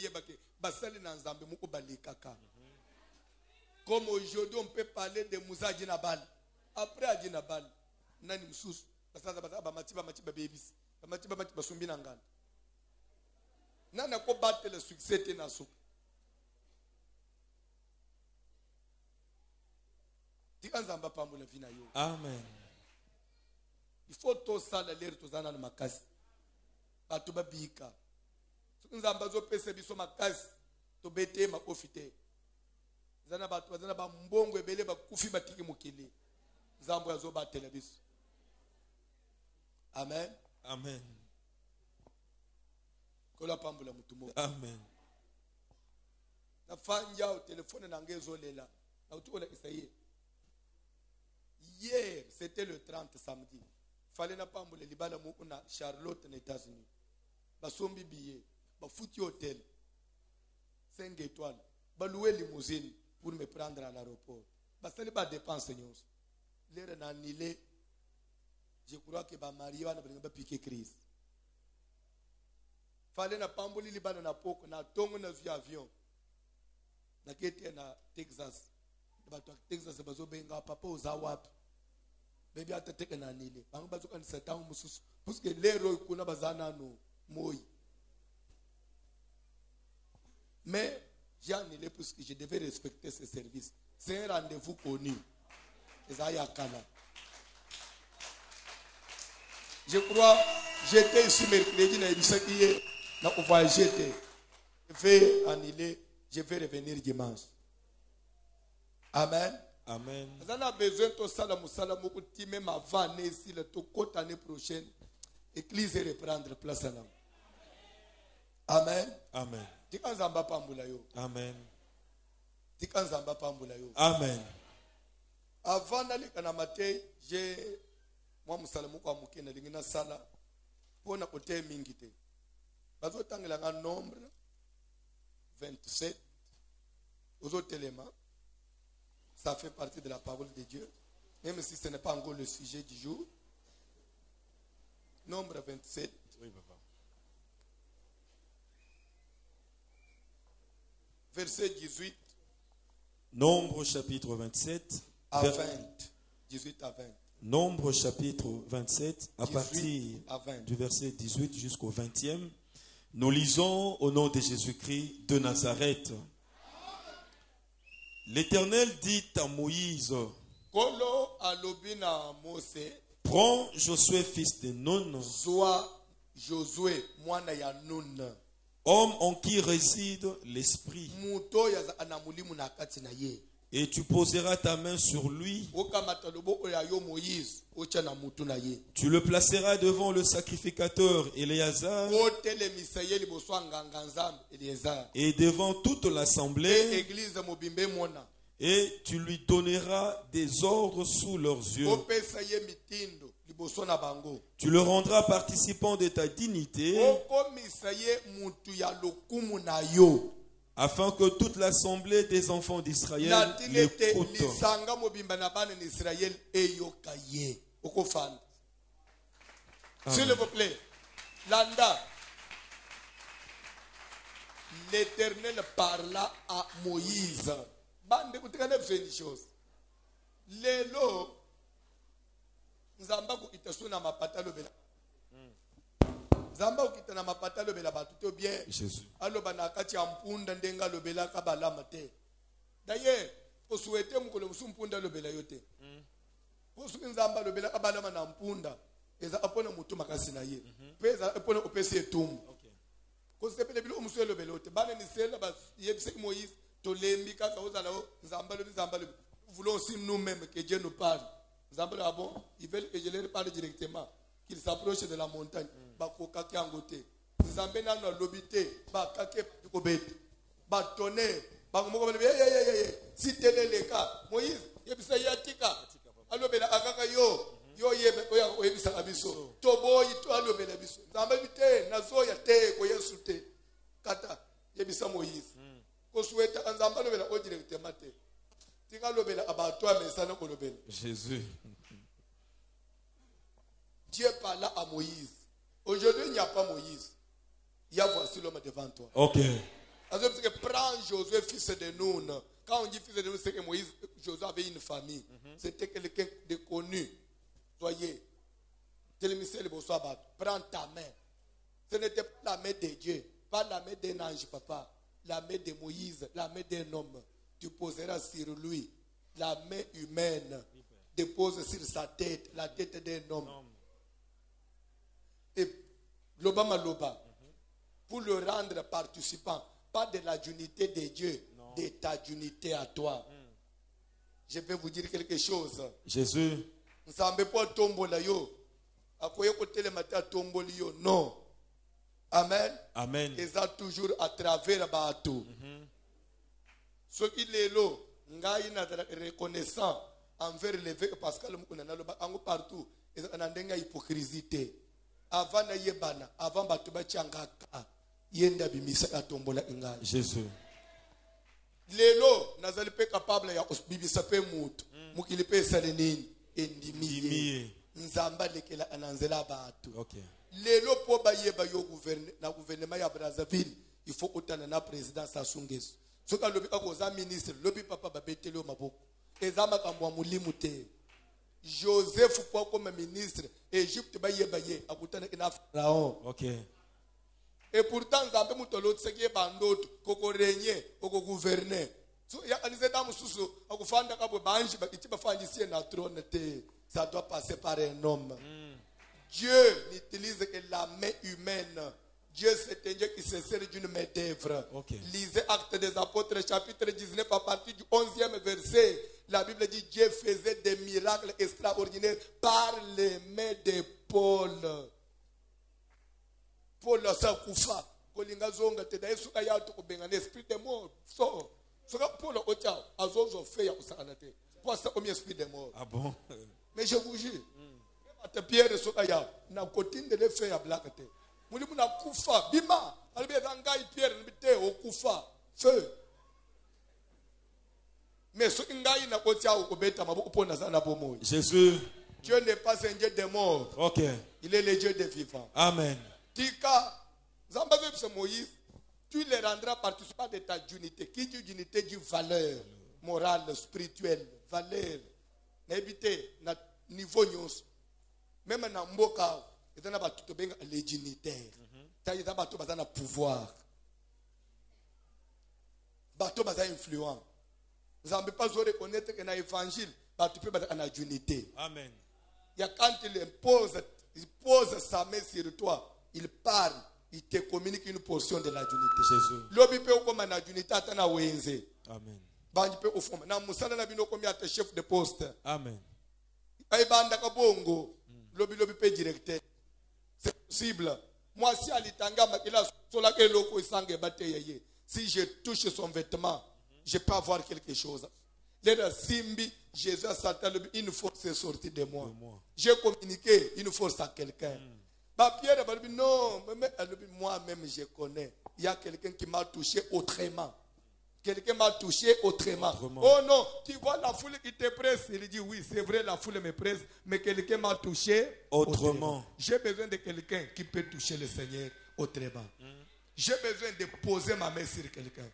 comme aujourd'hui on peut parler de Moussa Djinabal. Après à Djinabal, Nani Moussous, Nana ko battre le succès tenaso. Amen. Il faut tout ça l'air tout na makasi. Bato babika. Soki nzamba zo pesa biso makasi to bete ma ofite. Zana bato zana ba mbongo ebele ba kufi batiki mukili. Nzambo yazo batela biso. Amen. Amen. Kola pambula mutumo. Amen. Na fanja au téléphone na ngezo lela. Na utuola Isaïe. Hier, c'était le 30 samedi. Fallait na pambula libala mu na Charlotte aux États-Unis. Ba sombi billet, ba fouti hôtel. 5 étoiles. Ba louer limousine pour me prendre à l'aéroport. Ba sali ba dépense nyonso. L'air na annulé. Je crois que ba marié wana ba piquer crise. Fallait na pambuli libala na poko na tongo na avion. Na kete na Texas. Bato Texas bazo benga papa oza wapi. Baby atateke na nile. Bango bazo kan satan mususu. Parce que lero kuna bazana no moi. Mais j'ai annulé parce que je devais respecter ce service. C'est un rendez-vous connu. Ezaya kana. Je crois j'étais ici mercredi na ibisaki na voyager. Je vais annuler, je vais revenir dimanche. Amen. Amen. Vous avez besoin de ça, même avant l'année prochaine, l'église reprendre place. Amen. Amen. Amen. Amen. Avant d'aller à Namate, j'ai moi musalamou kwa mukena lingina sala pour na côté mingite. Bazo tangela un nombre 27 aux autres éléments. Ça fait partie de la parole de Dieu, même si ce n'est pas encore le sujet du jour. Nombre 27. Oui, papa. Verset 18. Nombre chapitre 27. À 20. 18 à 20. Nombre chapitre 27, à 18 partir à 20. du verset 18 jusqu'au 20e. Nous lisons au nom de Jésus-Christ de Nazareth. L'Éternel dit à Moïse, prends Josué fils de Nun, homme en qui réside l'Esprit, et tu poseras ta main sur lui. Tu le placeras devant le sacrificateur Éléazar et devant toute l'assemblée, et tu lui donneras des ordres sous leurs yeux. Tu le rendras participant de ta dignité, afin que toute l'assemblée des enfants d'Israël l'écoute. S'il vous plaît, Landa, l'Éternel parla à Moïse. Bande, écoutez, quand même, une chose. Lélo, Nzamba itasuna mapata lobela. Nzamba ukitana mapata lobela batuto bien. Jésus. Aloba na kati ya mpunda ndenga lobela kabala mate. D'ailleurs, pour souhaiter mukolo musumpunda lobela yote. Pour souhaiter Nzamba lobela kabala na mpunda, eza apona mutu makasi na ye. Peza apona opesi etum. Ko sepele bilo musu lobela yote. Bana ni sela ba yebise Moïse to lembi kaka ozala Nzamba lobi. Voulons aussi nous-mêmes que Dieu nous parle. Nzamba là bon, ils veulent que je leur parle directement, qu'ils s'approchent de la montagne. Ba kokaki angote. Nzamba na no lobité, ba kake kobete. Ba tonner, ba ngomoko si tel est le cas, Moïse, yebisa yatika. Alobela akaka yo yebe oya oyebisa abiso. Toboyi to alobela biso. Nzamba bite nazo ya te ko Yesu te. Kata yebisa Moïse. Ko souhaita Nzamba lobela o directement te. Jésus. Dieu parla à Moïse. Aujourd'hui, il n'y a pas Moïse. Il y a voici l'homme devant toi. Ok. Parce que prends Josué, fils de Nun. Quand on dit fils de Nun, c'est que Moïse, Josué avait une famille. C'était quelqu'un de connu. Soyez. Prends ta main. Ce n'était pas la main de Dieu. Pas la main d'un ange, papa. La main de Moïse. La main d'un homme. Tu poseras sur lui la main humaine. Dépose sur sa tête, la tête d'un homme. et l'Obama Loba, pour le rendre participant, pas de la unité de Dieu, de ta unité à toi. Je vais vous dire quelque chose. Jésus. Non. Amen. Amen. Et ça toujours à travers Bato. Ce qui est là, ngai na reconnaissant envers l'évêque Pascal Moukounana partout. Et ça n'a pas hypocrisie. Avant na yebana, avant batuba changaka, yenda bimisa atombola ngai. Jésus. Lelo nazali pe capable ya bibisa pe mutu. Mukili pe salenini endimi. Nzamba lekela ananzela batu. Okay. Lelo po bayeba yo gouvernement ya Brazzaville, il faut otana na président Sassou Nguesso. Soka lobi akoza ministre, lobi papa babetelo maboko. Ezama kamwa mulimu te. Joseph po comme ministre, Égypte bayeba ye akutana na Pharaon. Okay. Et pourtant Nzambe mutolo tseki bandoto koko régner, koko gouverner. So ya kanise damu susu akufanda kabo banji bakiti bafanjisie na trône te. Ça doit passer par un homme. Dieu n'utilise que la main humaine. Dieu c'est un Dieu qui se sert d'une main d'œuvre. Okay. Lisez Actes des Apôtres chapitre 19 à partir du 11e verset. La Bible dit Dieu faisait des miracles extraordinaires par les mains de Paul. Paul sa kufa. Kolinga zonga te da Yesu kaya to kubenga esprit de mort. So Paul ocha azozo fe ya kusakana te. Pour ça comme esprit de mort. Ah bon? Mais je vous jure, Pierre Sokaya na kotine de faire ya black te. Mulimu na kufa bima, albe zangai Pierre nbite okufa feu. Mais ce ngai na kotia okobeta mabuku pona sana bomo. Jésus. Dieu n'est pas un Dieu des morts. OK. Il est le Dieu des vivants. Amen. Tika Zamba de Moïse, tu les rendras participants de ta unité. Qui dit unité dit valeur morale, spirituelle, valeur. N'habiter na niveau nyos. Même na mboka, ils ont tout bien les dignitaires. Ils ont tout bazana pouvoir. Bateau bazana influent. Vous n'avez pas besoin de reconnaître que dans l'évangile, bateau peut bazana na unité. Amen. Il y a quand il pose sa main sur toi, il parle, il te communique une portion de la unité. Jésus. L'obi peut comme na unité atana wenze. Amen. Bandi peut au fond. Na musala na bino comme ya chef de poste. Amen. Ay banda kabongo. Lobi pe directeur. C'est possible. Moi si alitanga makila sola ke loko isange bateye. Si je touche son vêtement, je peux avoir quelque chose. Les simbi, Jésus a sorti une force est sortie de moi. J'ai communiqué une force à quelqu'un. Pierre a dit non, moi-même je connais. Il y a quelqu'un qui m'a touché autrement. Quelqu'un m'a touché autrement. Oh non, tu vois la foule qui te presse. Il dit oui, c'est vrai, la foule me presse, mais quelqu'un m'a touché autrement. J'ai besoin de quelqu'un qui peut toucher le Seigneur autrement. J'ai besoin de poser ma main sur quelqu'un.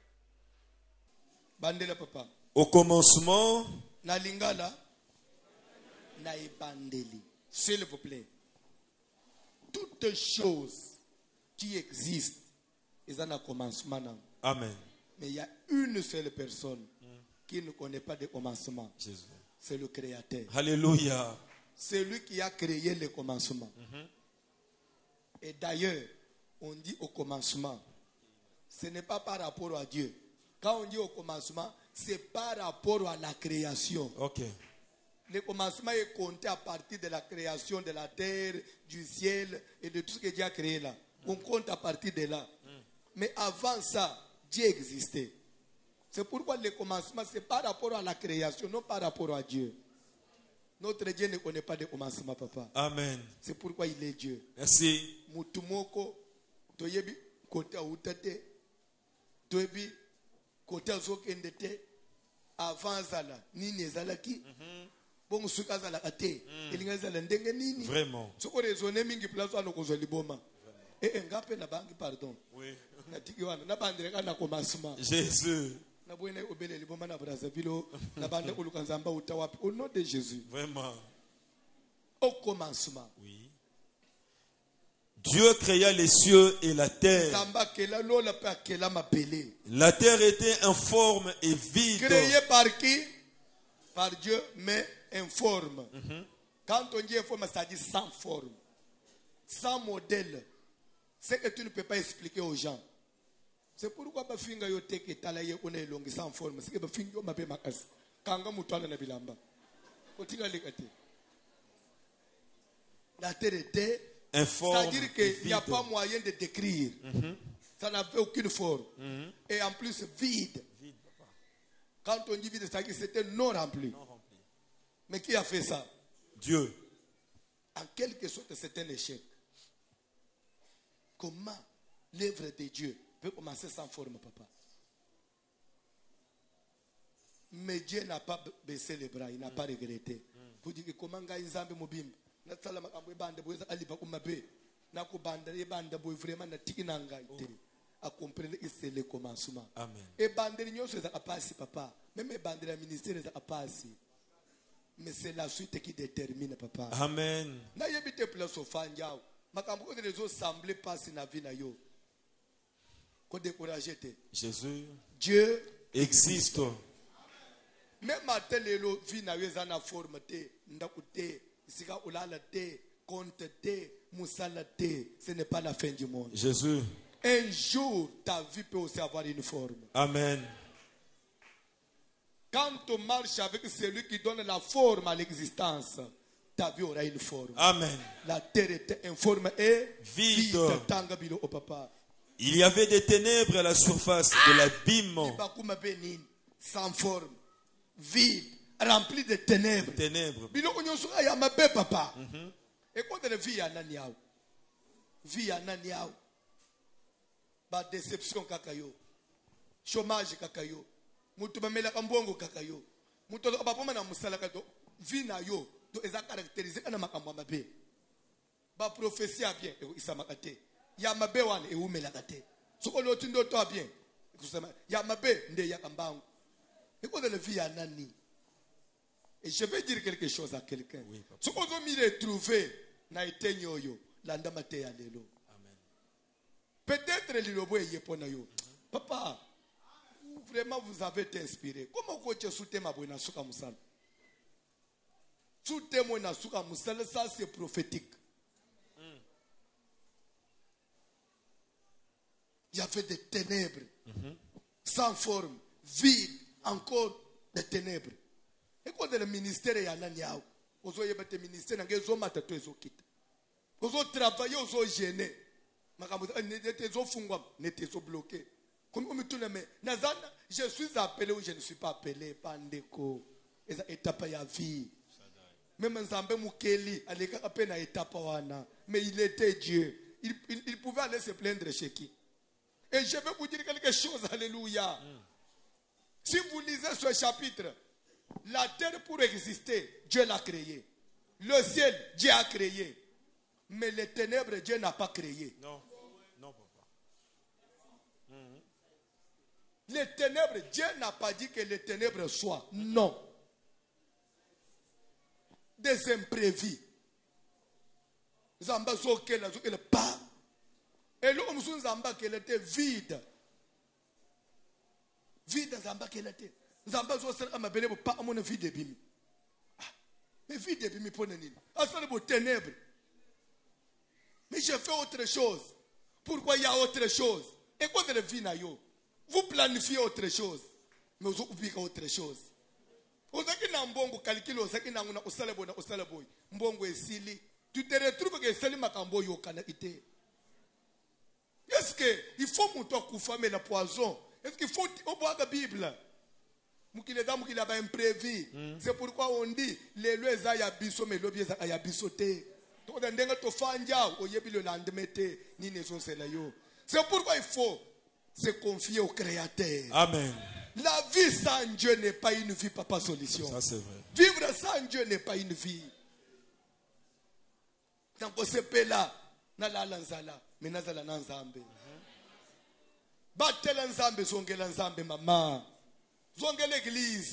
Bandela papa. Au commencement, na lingala, na ebandeli. S'il vous plaît. Toutes choses qui existent, ils ont un commencement. Amen. Mais il y a une seule personne qui ne connaît pas de commencement. Jésus. C'est le Créateur. Alléluia. C'est lui qui a créé le commencement. Et d'ailleurs, on dit au commencement, ce n'est pas par rapport à Dieu. Quand on dit au commencement, c'est par rapport à la création. OK. Le commencement est compté à partir de la création de la terre, du ciel et de tout ce que Dieu a créé là. On compte à partir de là. Mais avant ça, Dieu existait. C'est pourquoi le commencement, c'est par rapport à la création, non par rapport à Dieu. Notre Dieu ne connaît pas de commencement, papa. Amen. C'est pourquoi il est Dieu. Merci. Mutumoko, toyebi kote utate, toyebi kote azokendete, avant zala, nini zalaki. Bon suka zalaka te, elinga zala ndenge nini. Vraiment. Soko raisonner mingi place wana kozwa liboma. Ngape na bangi pardon. Oui. Natiki wana na bandreka na commencement. Jésus. Na bwene obele liboma na Brazzaville na bande uluka nzamba utawapi au nom de Jésus. Vraiment. Au commencement. Oui. Dieu créa les cieux et la terre. La terre était informe et vide. Créée par qui? Par Dieu, mais informe. Quand on dit informe, ça dit sans forme. sans modèle, c'est que tu ne peux pas expliquer aux gens. C'est pourquoi ma finga yo teke talaye on est longue sans forme. C'est que ma finga yo mabe makas. Kanga mutwana na bilamba. Kotinga lekate. La terre était informe. C'est-à-dire qu'il n'y a pas moyen de décrire. Ça n'avait aucune forme. Et en plus vide. Quand on dit vide, c'est-à-dire que c'était non rempli. Mais qui a fait ça? Dieu. En quelque sorte, c'est un échec. Comment l'œuvre de Dieu peut commencer sans forme, papa? Mais Dieu n'a pas baissé les bras, il n'a pas regretté. Pour dire que comment Gaïzambe Mobim, Natala Makambe Bande, Bois Aliba Umabe, Nako Bande, et Bande Boy vraiment Tikinanga, à comprendre que c'est le commencement. Amen. Et Bande Nyon, c'est à passer, papa. Même Bande la ministère, c'est à passer. Mais c'est la suite qui détermine, papa. Amen. Na yebite place au fanjao. Makambo de les autres semblent passer na vie na yo. Ko décourager te. Jésus. Dieu existe. Même matin lelo vie na yo na forme te, ndaku te, sika ulala te, compte te, musala te. Ce n'est pas la fin du monde. Jésus. Un jour ta vie peut aussi avoir une forme. Amen. Quand on marche avec celui qui donne la forme à l'existence, ta vie aura une forme. Amen. La terre était informe et vide. Tangabilo au papa. Il y avait des ténèbres à la surface de l'abîme. Sans forme, vide, rempli de ténèbres. Ténèbres. Bilo onyosuka ya mabe papa. Et quand la vie ya nani yao? Vie ya nani yao? Ba déception kakayo. Chômage kakayo. Mutu bamela kambongo kakayo. Mutu abapoma na musala kato. Vie na yo do eza caractérisé kana makambo mabe. Ba prophétie a bien e isamakate. Ya mabe wana e umela kate. Soko lo tindo to bien. Kusema ya mabe nde ya kambango. Et quand la vie ya nani? Et je vais dire quelque chose à quelqu'un. Oui, papa. Ce qu'on a mis retrouver na etenyo yo landa mate ya lelo. Amen. Peut-être lilobo yepona yo. Papa, vraiment vous avez été inspiré. Comment coach soute ma boina suka musala? Soute mo na suka musala, ça c'est prophétique. Il y avait des ténèbres sans forme, vide, encore des ténèbres. Et quand le ministère est en Aniao, vous avez le ministère, vous avez matato ezo kita. Vous avez travaillé, vous avez gêné. N'était bloqué. Comme tout le monde, je suis appelé ou je ne suis pas appelé. Pandeko, étape ya vie. Même Nzambe Mukeli, aleka apena étape wana. Mais il était Dieu. Il pouvait aller se plaindre chez qui? Et je vais vous dire quelque chose, alléluia. Si vous lisez ce chapitre, la terre pour exister, Dieu l'a créée. Le ciel, Dieu a créé. Mais les ténèbres, Dieu n'a pas créé. Non, non, papa. Les ténèbres, Dieu n'a pas dit que les ténèbres soient. Non. Des imprévus. Zamba zokela pas. Et l'homme sous Zamba qu'elle était vide. Vide Zamba qu'elle était. Zamba zokela ma belle pas à mon vide bimi. Mais vide bimi pour nini. Asale bo ténèbres. Mais je fais autre chose. Pourquoi il y a autre chose? Et quand le vit na yo, vous planifiez autre chose. Mais vous oubliez autre chose. Vous avez un mbongo calcul, vous avez un mbongo mbongo esili. Tu te retrouves que c'est le makambo yo kana ite. Est-ce qu'il faut monter koufa mais la poison? Est-ce qu'il faut boire la Bible? Mukile da mukile ba imprévu. C'est pourquoi on dit les lois ya biso mais lobi ya bisoté. C'est pourquoi il faut se confier au Créateur. Amen. La vie sans Dieu n'est pas une vie, papa, solution. Ça c'est vrai. Vivre sans Dieu n'est pas une vie. Tant que c'est pas là, nala lanzala, mais nazala nanzambe. Battez l'ensemble, zonge l'ensemble, maman. Zonge l'église.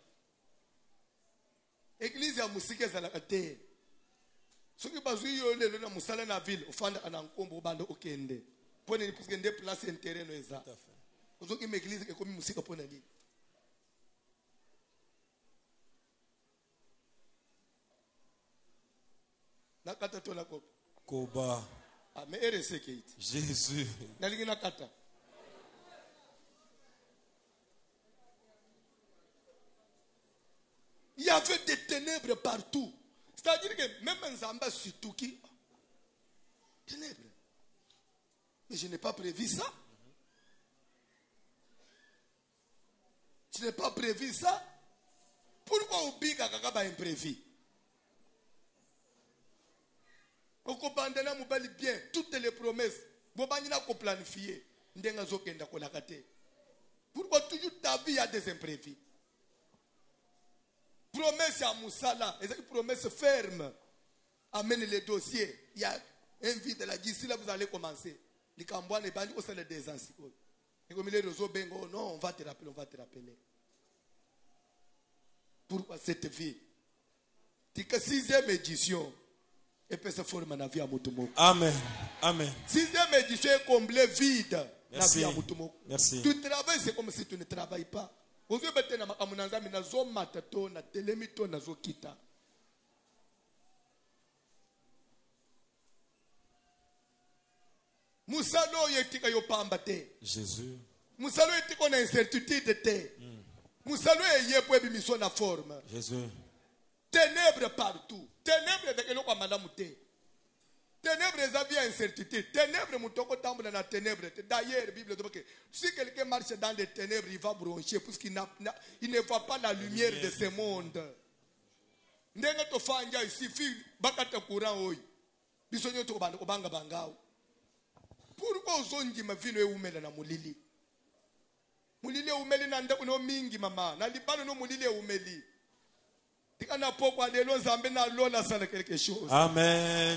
Église ya musike zalakate. Ce qui passe le na musala na ville ofanda ana nkombo banda okende pone ni puske nde place intérêt no eza ozo ki église ke komi musika pona li na kata to la ko Koba. Ah, mais RSC qui est. Jésus. Naligina kata. Il y avait des ténèbres partout. C'est-à-dire que même un Zamba surtout qui. Ténèbres. Mais je n'ai pas prévu ça. Je n'ai pas prévu ça. Pourquoi oublier qu'il imprévu? On comprendra bien toutes les promesses. Vous planifier. Pourquoi toujours ta vie a des imprévus? Promesse à Moussala, et une promesse ferme. Amène les dossiers. Il y a un vide là, d'ici là vous allez commencer. Les Cambouans et Bani, c'est les deux ans. Et comme les réseaux bengo, non, on va te rappeler, on va te rappeler. Pourquoi cette vie? C'est que 6e édition. Et puis ça forme la vie à Moutoumoko. Amen. Amen. 6e édition est comblée vide. Merci. La vie à Moutoumoko. Merci. Tu travailles, c'est comme si tu ne travailles pas. Moussalo yetika yo pambate. Jésus. Moussalo yetika na incertitude te. Moussalo yepo ebimission na forme. Jésus. Ténèbres partout. Ténèbres de kelo kwa madame te. Ténèbres avis incertitude. Ténèbres mutoko tambola na ténèbres. D'ailleurs, la Bible dit que si quelqu'un marche dans les ténèbres, il va broncher puisqu'il ne voit pas la lumière de ce monde. Ndenge to fanja ici fi bakata courant oy. Bisonyo to banda obanga bangao. Pourquoi uzonji mavino eumela na mulili? Mulili umeli na ndako no mingi mama. Na libalo no mulili umeli. Tikana poko alelo nzambe na lola sala quelque chose. Amen.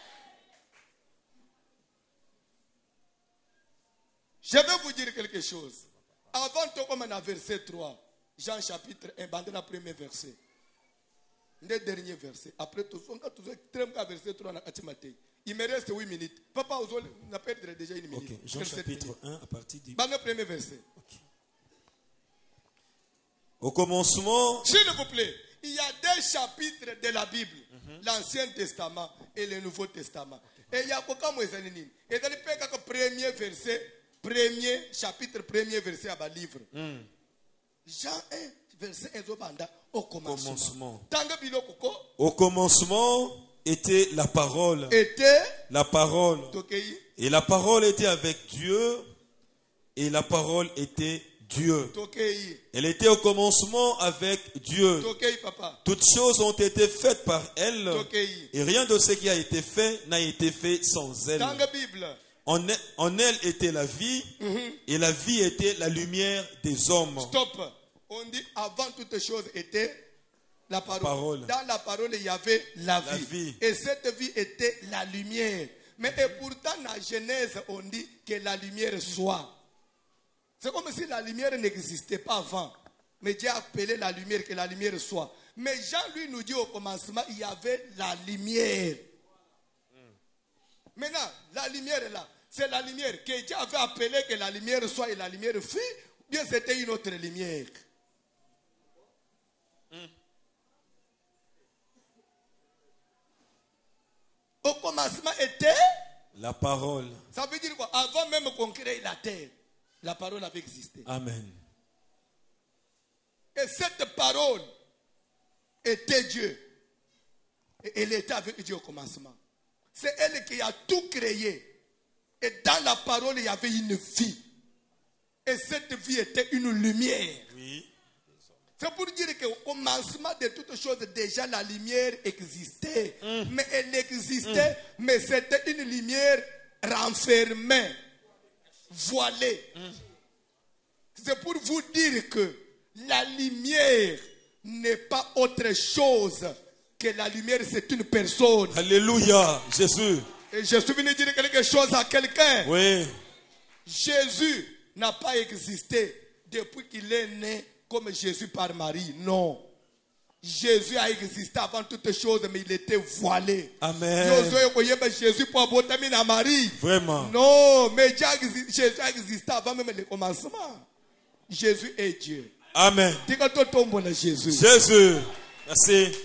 Je vais vous dire quelque chose. Avant de commencer à verset 3, Jean chapitre 1, bandé le premier verset. Le dernier verset. Après tout, on a toujours verset 3 dans Matthieu. Il me reste 8 minutes. Papa, on a perdu déjà une minute. Ok, Jean chapitre 1 à partir du... Bandé le premier verset. Okay. Au commencement... S'il vous plaît, il y a 2 chapitres de la Bible. L'Ancien Testament et le Nouveau Testament. Et il y a quoi comme et dans le premier verset... Premier chapitre, premier verset à ma livre. Jean 1, verset 1, au commencement. Au commencement était la parole. La parole. Et la parole était avec Dieu. Et la parole était Dieu. Elle était au commencement avec Dieu. Toutes choses ont été faites par elle. Et rien de ce qui a été fait n'a été fait sans elle. En elle était la vie, et la vie était la lumière des hommes. Stop. On dit avant toute chose était la parole. Dans la parole, il y avait la vie. Et cette vie était la lumière. Mais et pourtant, dans la Genèse, on dit que la lumière soit. C'est comme si la lumière n'existait pas avant. Mais Dieu a appelé la lumière que la lumière soit. Mais Jean, lui, nous dit au commencement, il y avait la lumière. Maintenant, la lumière est là. C'est la lumière que Dieu avait appelé que la lumière soit et la lumière fut, ou bien c'était une autre lumière. Au commencement était la parole. Ça veut dire quoi? Avant même qu'on crée la terre, la parole avait existé. Amen. Et cette parole était Dieu. Et elle était avec Dieu au commencement. C'est elle qui a tout créé. Et dans la parole, il y avait une vie. Et cette vie était une lumière. Oui. C'est pour dire qu'au commencement de toutes choses, déjà la lumière existait. Mais elle existait, mais c'était une lumière renfermée, voilée. C'est pour vous dire que la lumière n'est pas autre chose que la lumière, c'est une personne. Alléluia, Jésus. Et je suis venu dire quelque chose à quelqu'un. Oui. Jésus n'a pas existé depuis qu'il est né comme Jésus par Marie. Non. Jésus a existé avant toutes choses, mais il était voilé. Amen. Jésus pour aboter à Marie. Vraiment. Non, mais Jésus a existé avant même le commencement. Jésus est Dieu. Amen. Jésus. Jésus. Merci.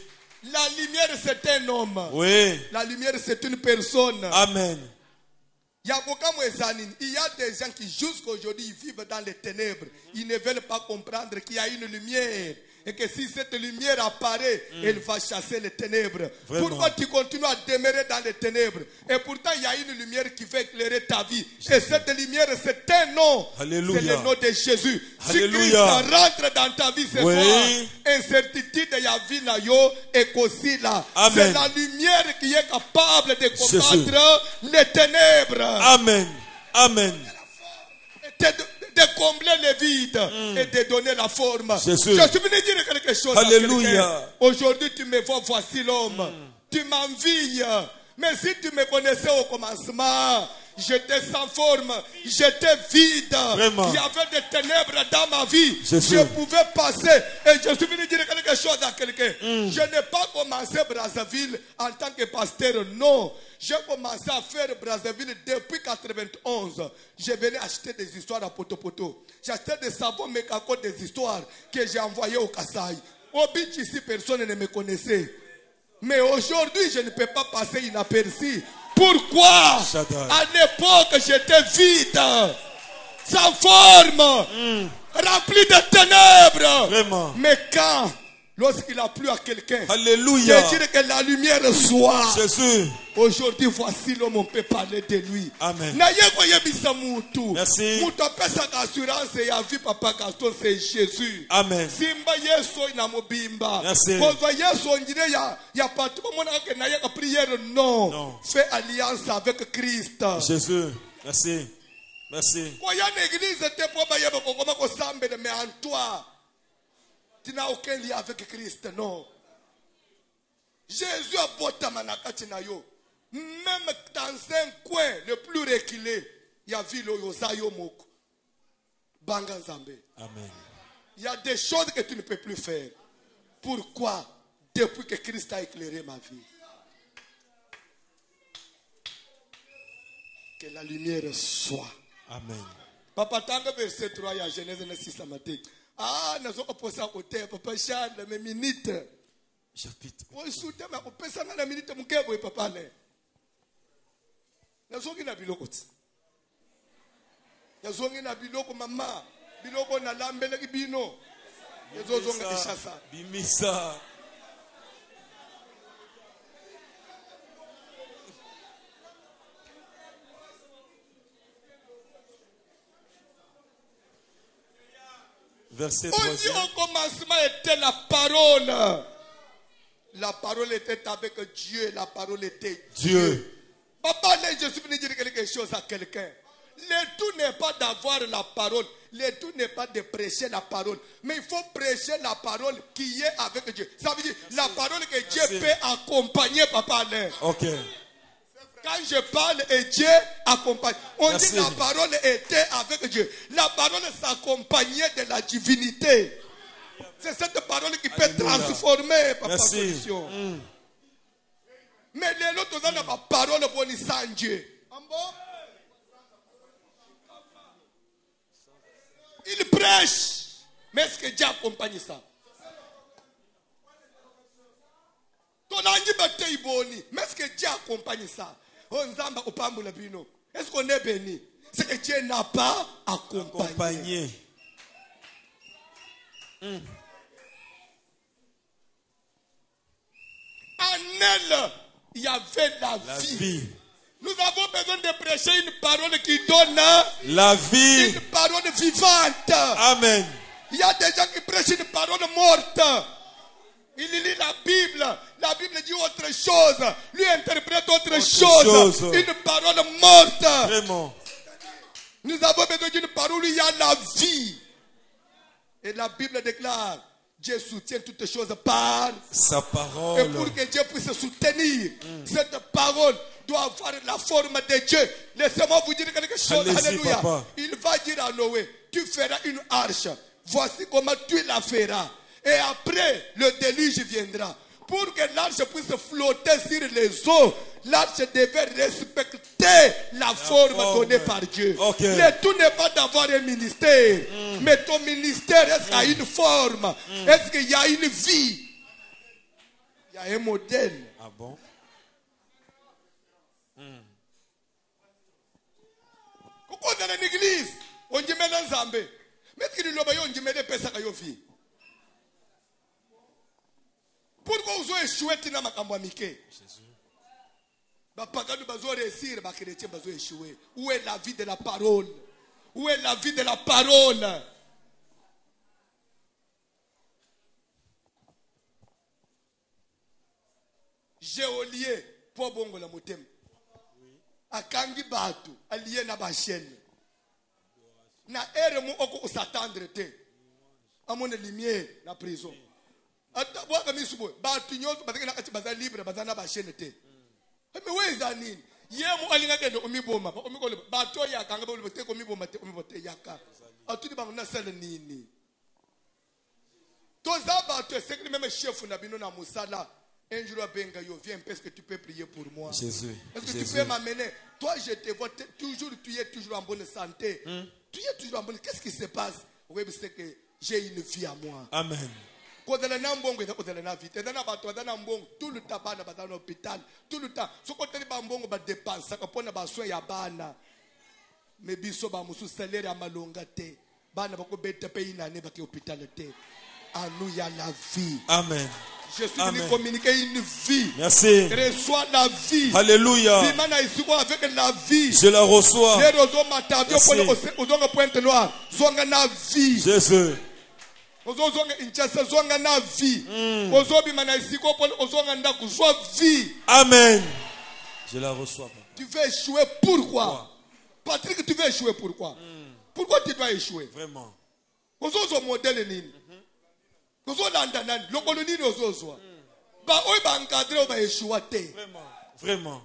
La lumière, c'est un homme. Oui. La lumière, c'est une personne. Amen. Il y a des gens qui jusqu'aujourd'hui vivent dans les ténèbres. Ils ne veulent pas comprendre qu'il y a une lumière. Et que si cette lumière apparaît, elle va chasser les ténèbres. Vraiment. Pourquoi tu continues à demeurer dans les ténèbres? Et pourtant, il y a une lumière qui va éclairer ta vie. Et cette lumière, c'est un nom. Alléluia. C'est le nom de Jésus. Alléluia. Si Christ rentre dans ta vie ce soir, incertitude de la vie là, yo, et qu'aussi là. C'est la lumière qui est capable de combattre les ténèbres. Amen. Amen. De combler les vides et de donner la forme. Jésus. Je suis venu dire quelque chose. Alléluia. Aujourd'hui, tu me vois, voici l'homme. Tu m'envies. Mais si tu me connaissais au commencement, j'étais sans forme, j'étais vide. Vraiment. Il y avait des ténèbres dans ma vie. Jésus. Je pouvais passer. Et je suis venu dire quelque chose à quelqu'un. Je n'ai pas commencé Brazzaville en tant que pasteur, non. J'ai commencé à faire Brazzaville depuis 91. Je venais acheter des histoires à Poto-Poto. J'achetais des savons mécacos, des histoires que j'ai envoyées au Kasaï. Au beach ici, personne ne me connaissait. Mais aujourd'hui, je ne peux pas passer inaperçu. Pourquoi? À l'époque, j'étais vide, sans forme, rempli de ténèbres. Vraiment. Mais quand, lorsqu'il a plu à quelqu'un, alléluia, de dire que la lumière soit. Jésus. Aujourd'hui, voici l'homme, on peut parler de lui. Amen. Merci. Assurance et vie, papa Gaston, c'est Jésus. Amen. Simba Yeso inamobimba. Merci. Yeso on dirait y a pas tout le monde qui n'a pas prière, non. Fais alliance avec Christ. Jésus. Merci. Merci. Mais en toi, tu n'as aucun lien avec Christ, non. Jésus a botta manakati na yo. Même dans un coin le plus reculé, il y a Vilo Yosayo Moko. Banga Nzambe. Amen. Il y a des choses que tu ne peux plus faire. Pourquoi? Depuis que Christ a éclairé ma vie. Que la lumière soit. Amen. Papa Tanga verset 3, il y a Genèse 6 matin. Ah, nous avons posé à côté, Papa Charles, mes minutes. Chapitre. On soutient, mais on peut s'en aller à la minute, mon cœur, papa. Nous avons un biloko. Nous avons un biloko, maman. Biloko na lambele bino. Nous avons un chassa. Bimisa. Verset 3. Au commencement était la parole. La parole était avec Dieu. La parole était Dieu. Papa, je suis venu dire quelque chose à quelqu'un. Le tout n'est pas d'avoir la parole. Le tout n'est pas de prêcher la parole. Mais il faut prêcher la parole qui est avec Dieu. Ça veut dire la parole que Dieu peut accompagner, papa. Ok. Quand je parle et Dieu accompagne. On dit la parole était avec Dieu. La parole s'accompagnait de la divinité. C'est cette parole qui peut transformer papa solution. Mais les autres ont la parole bonne sans Dieu. Il prêche. Mais est-ce que Dieu accompagne ça? Ton angi bate iboni. Mais est-ce que Dieu accompagne ça? Est-ce qu'on est béni? C'est que Dieu n'a pas accompagné. En elle, il y avait la vie. Nous avons besoin de prêcher une parole qui donne la vie. Une parole vivante. Amen. Il y a des gens qui prêchent une parole morte. Il lit la Bible. La Bible dit autre chose. Lui interprète autre chose. Une parole morte. Vraiment. Nous avons besoin d'une parole où il y a la vie. Et la Bible déclare, Dieu soutient toutes choses par sa parole. Et pour que Dieu puisse soutenir, cette parole doit avoir la forme de Dieu. Laissez-moi vous dire quelque chose. Alléluia. Papa. Il va dire à Noé, tu feras une arche. Voici comment tu la feras. Et après, le déluge viendra. Pour que l'arche puisse flotter sur les eaux, l'arche devait respecter la forme donnée par Dieu. Okay. Le tout n'est pas d'avoir un ministère. Mais ton ministère, est-ce qu'il y a une forme? Est-ce qu'il y a une vie? Il y a un modèle. Ah bon? Pourquoi dans l'église, on dit mais dans Zambé, mais qu'il y a des gens qui ont vie. Pourquoi vous avez échoué dans ma campagne? Où est la vie de la parole? Où est la vie de la parole? Géolier, pour bongo la motem. Akangi batu, allié na bachene. Na ere mu oko s'attendre te. Amone lumière na prison. Ata bwa kami subo, batu nyoso bateke na kati baza libre bazana bachene te. Mais weza nini? Yemu alinga kende omiboma, omikole batu ya kanga bo te komiboma te omibote yaka. Atudi ba na sele nini? Toza batu sekri même chef na bino na musala. Un jour, viens, est-ce que tu peux prier pour moi? Jésus. Est-ce que tu peux m'amener? Toi, je te vois, tu es toujours en bonne santé. Tu es toujours en bonne santé. Qu'est-ce qui se passe? Oui, c'est que j'ai une vie à moi. Amen. Tout le temps, dans l'hôpital. Tout le temps. Ce côté de Bambongo, il dépense. Ça compte dans soins ya bana. Mais biso ba musu salaire à malonga te. Bana bako bete pays na ne baki hôpital te. En nous il y a la vie. Amen. Je suis venu communiquer une vie. Merci. Reçois la vie. Alléluia. Avec la vie. Je la reçois. Merci. Jésus. Amen. Je la reçois. Tu veux échouer pourquoi? Patrick, tu veux échouer pourquoi? Pourquoi tu dois échouer? Vraiment. Modèle Vraiment. Vraiment.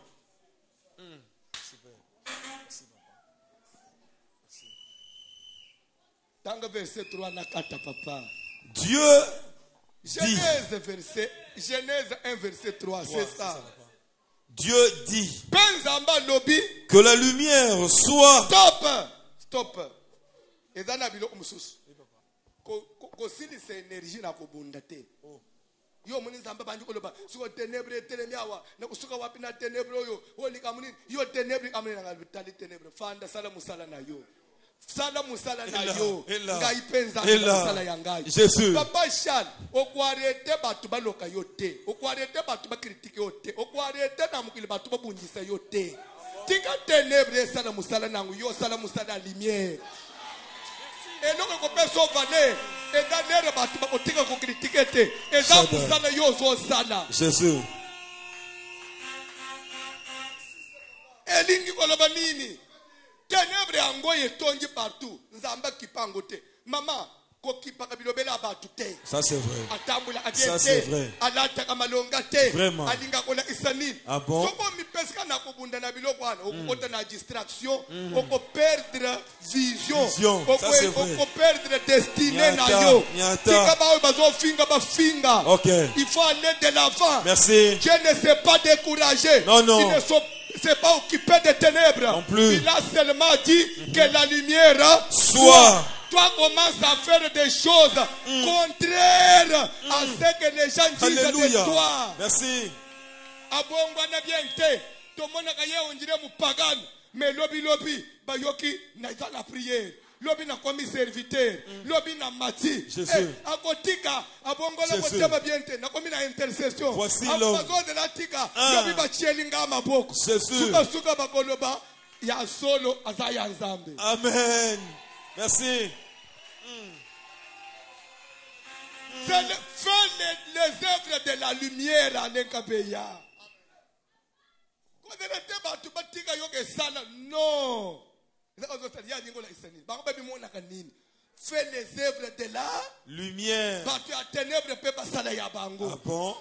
Verset 3 papa. Dieu Genèse 1 verset 3, c'est ça. Dieu dit que la lumière soit. Stop. Et dans la c'est énergie na kobunda te. Yo muni zamba bandi koloba suko ténèbre telemiawa na kusuka wapi na ténèbre yo oli kamuni yo ténèbre kamuni na bitali ténèbre fanda sala musala na yo. Sala musala na yo. Ngai penza musala ya ngai. Jésus. Papa Charles, okwarete batu baloka yo te. Okwarete batu ba critique yo te. Okwarete na mukili batu babungisa yo te. Tika ténèbre sala musala na yo sala musala lumière. Et nous on peut sauver et dans l'air bâtiment on tient qu'on critique et dans vous ça yo zo sana Jésus elingi koloba nini ténèbre angoye tongi partout nzamba kipango te maman ko kipaka bilobela batu te. Ça c'est vrai. Atambula Ça c'est vrai. Alata kamalonga te. Vraiment. Alinga kona isanini. Ah bon? Soko mi peska na kobunda na biloko wana okota na distraction, oko perdre vision. Ça c'est vrai. Oko perdre destinée na yo. Tika ba bazo finga ba finga. OK. Il faut aller de l'avant. Merci. Dieu ne s'est pas découragé. Non non. Il ne s'est pas occupé des ténèbres. Non plus. Il a seulement dit que la lumière soit. Toi commences à faire des choses contraires à ce que les gens disent de toi. Merci. Abongwana bien te. Tomona kaye onjire mupagano. Mais lobi bayoki na la prière. Lobi na komi serviteur. Lobi na mati. Akotika abongola motema bien te. Na komi na intercession. Voici l'homme. Abazo de la tika. Lobi ba chielinga maboko. Suka bakoloba ya solo azaya nzambe. Amen. Merci. Fais les œuvres de la lumière en Nkabeya. Non. Fais les œuvres de la lumière. Ah bon?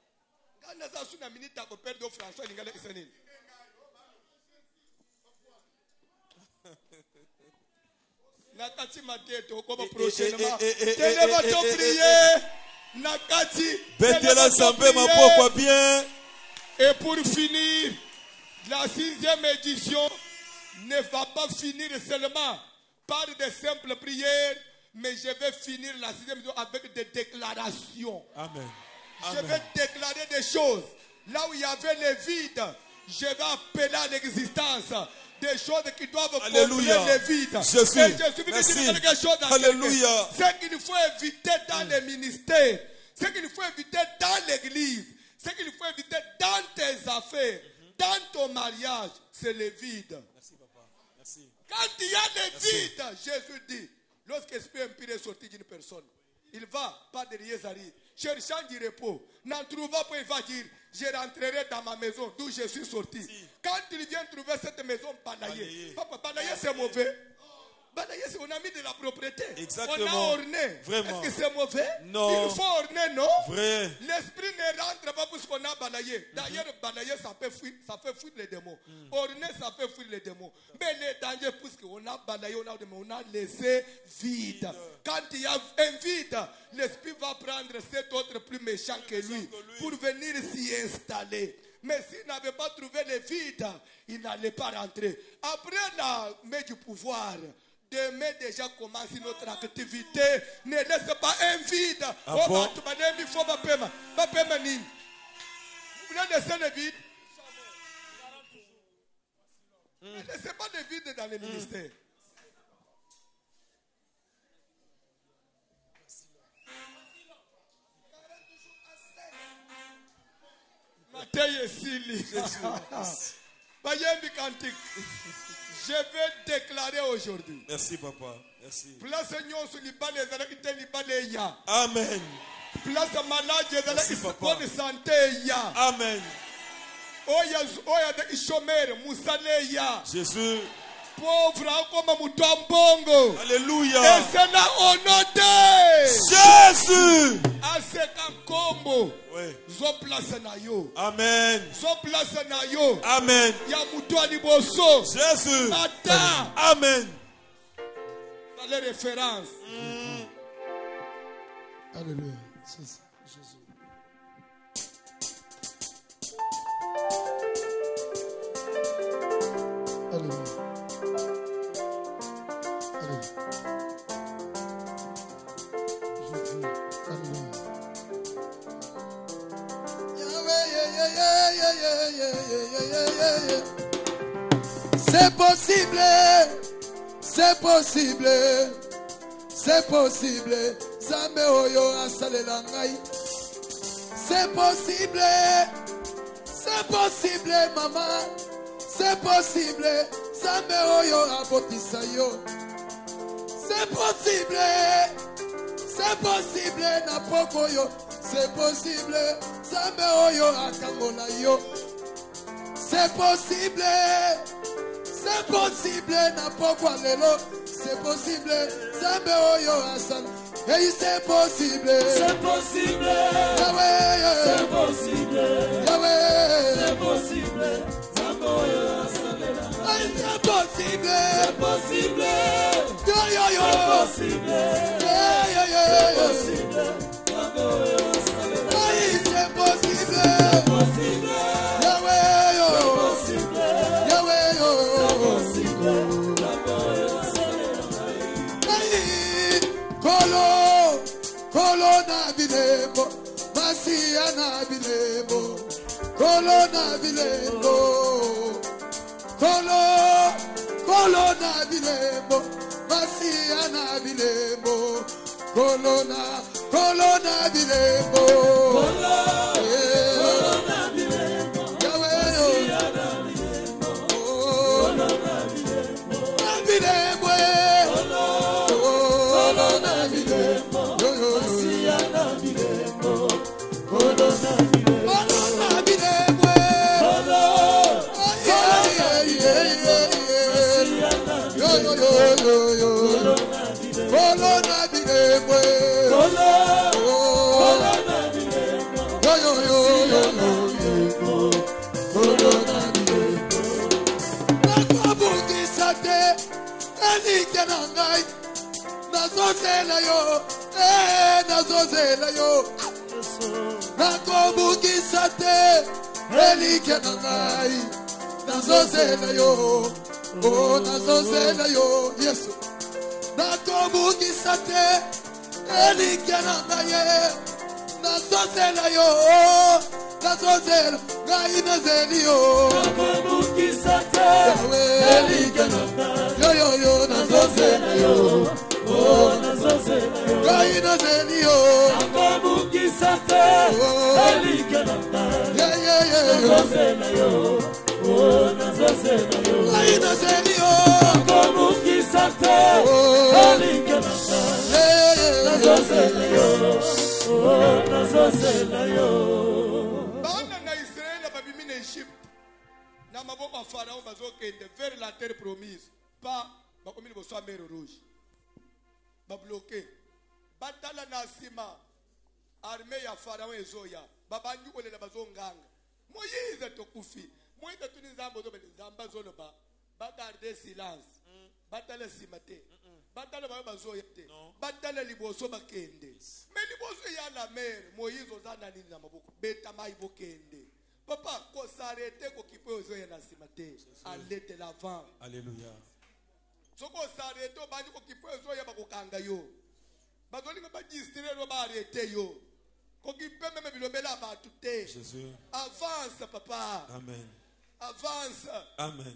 Nakati mateto koba prochainement. Téléva to prier. Nakati. Betela sambe mapokwa bien. Et pour finir, la 6e édition ne va pas finir seulement par des simples prières, mais je vais finir la 6e édition avec des déclarations. Amen. Je vais déclarer des choses. Là où il y avait les vides, je vais appeler à l'existence des choses qui doivent combler les vides. Et je suis venu dire quelque chose à quelqu'un. Ce qu'il faut éviter dans les ministères, ce qu'il faut éviter dans l'église, ce qu'il faut éviter dans tes affaires, dans ton mariage, c'est les vides. Merci, papa. Merci. Quand il y a les vides, Jésus dit, lorsque l'esprit impur est sorti d'une personne, il va, pas derrière Zari, cherchant du repos, n'en trouvant pas, il va dire, je rentrerai dans ma maison d'où je suis sorti. Si. Quand il vient trouver cette maison balayée, papa, balayer c'est mauvais. Balayer, on a mis de la propriété. Exactement. On a orné. Vraiment. Est-ce que c'est mauvais? Non. Il faut orner, non? Vrai. L'esprit ne rentre pas pour ce qu'on a balayé. D'ailleurs, balayer, ça fait fuir les démons. Orner, ça fait fuir les démons. Mais les dangers, puisqu'on a balayé, on a laissé vide. Quand il y a un vide, l'esprit va prendre cet autre plus méchant que lui pour venir s'y installer. Mais s'il n'avait pas trouvé le vide, il n'allait pas rentrer. Après la main du pouvoir, demain déjà commence notre activité. Ne laisse pas un vide. Vous voulez laisser le vide? Ne laissez pas de vide dans les ministères. Je vais déclarer aujourd'hui. Merci, papa. Merci. Amen. Place malade, merci, papa. Bonne santé. Amen. Jésus. Pauvre comme Mutambongo. Alléluia. Et c'est là au nom de Jésus. Asekankombo. Oui. Zo place na yo. Amen. Zo place na yo. Amen. Ya mutu aliboso. Jésus. Ata. Amen. Dans les références. Alléluia. Jésus. Alléluia. C'est possible, c'est possible, c'est possible. Zambe oyo asalela ngai. C'est possible, c'est possible, maman. C'est possible, Zambe oyo abotisa yo. C'est possible, na poko yo. C'est possible, Zambe oyo akangola yo. C'est possible, na poko lelo. C'est possible, Zambe oyo asala. Hey, c'est possible, c'est possible, Yahweh, c'est possible, Yahweh, c'est possible, Zambe oyo asala. Hey, c'est possible, c'est possible, yo yo yo, c'est possible, c'est possible, Zambe oyo asala. Hey, c'est possible, c'est possible, Yahweh yo, c'est possible, Yahweh yo, c'est possible, Zambe oyo asala. Kolo na bilembo, Masia na bilembo, Kolo na bilembo, Kolo na bilembo, Masia na bilembo, Kolo na bilembo, Kolo na bilembo, Yahweh yo, Kolo na bilembo, na bilembo, Kolo na bilembo. Nazozela yo, nakobukisa te, elike na ngai. Nazozela yo, oh nazozela yo, Yesu. Nakobukisa te, elike na ngai. nazozela yo, nazozela, ngai nazeli yo. nakomukisa te elike na ngai. Yo yo yo, nazozela yo, oh nazozela yo. ngai nazeli yo. nakomukisa te elike na ngai. nazozela yo, oh nazozela yo. Ngai nazeli yo, nakomukisa te elike na ngai. nazozela yo, oh nazozela yo. Bana na Israël babimi na Égypte. Na maboko ya Pharaon bazokende vers la terre promise. Pas bakomi liboso ya mer rouge. Babloqué. Batala na sima. Armée ya Pharaon ezoya. Babangi kolela bazonganga. Moïse tokufi. Moïse tuni nzambo zo nzamba zoloba. Bagarder silence. Batala sima te. Batala bayo bazoya te. Batala liboso bakende. Mais liboso ya la mer, Moïse ozana nini na maboko. Beta mai bokende. Papa, ko s'arrêter ko kipe ozoya na sima te. Allez de l'avant. Alléluia. Soko s'arrêter bandi ko kipe ozoya bakokanga yo. Bazoli ba distraire ba arrêter yo. Ko kipe même bilobela ba tuté. Jésus. Avance papa. Amen. Avance. Amen.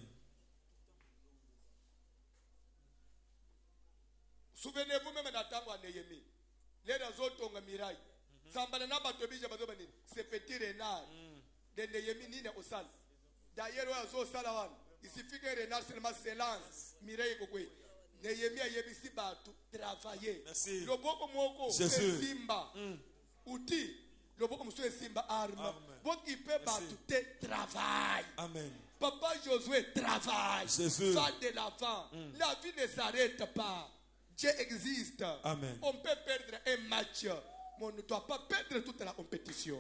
Souvenez-vous même d'attendre à Néhémie. Les autres ont miraille. Sambana na bato bija bazo banini. C'est petit renard. De Néhémie ni na osal. D'ailleurs ozo salawan. Il suffit que renard seulement s'élance. Miraille kokwe. Néhémie a yebisi bato travailler. Merci. Loboko moko simba. Outil. Loboko muso simba arme. Boki pe bato te travail. Amen. Papa Josué travaille. Va de l'avant. La vie ne s'arrête pas. Dieu existe. Amen. On peut perdre un match, mais on ne doit pas perdre toute la compétition.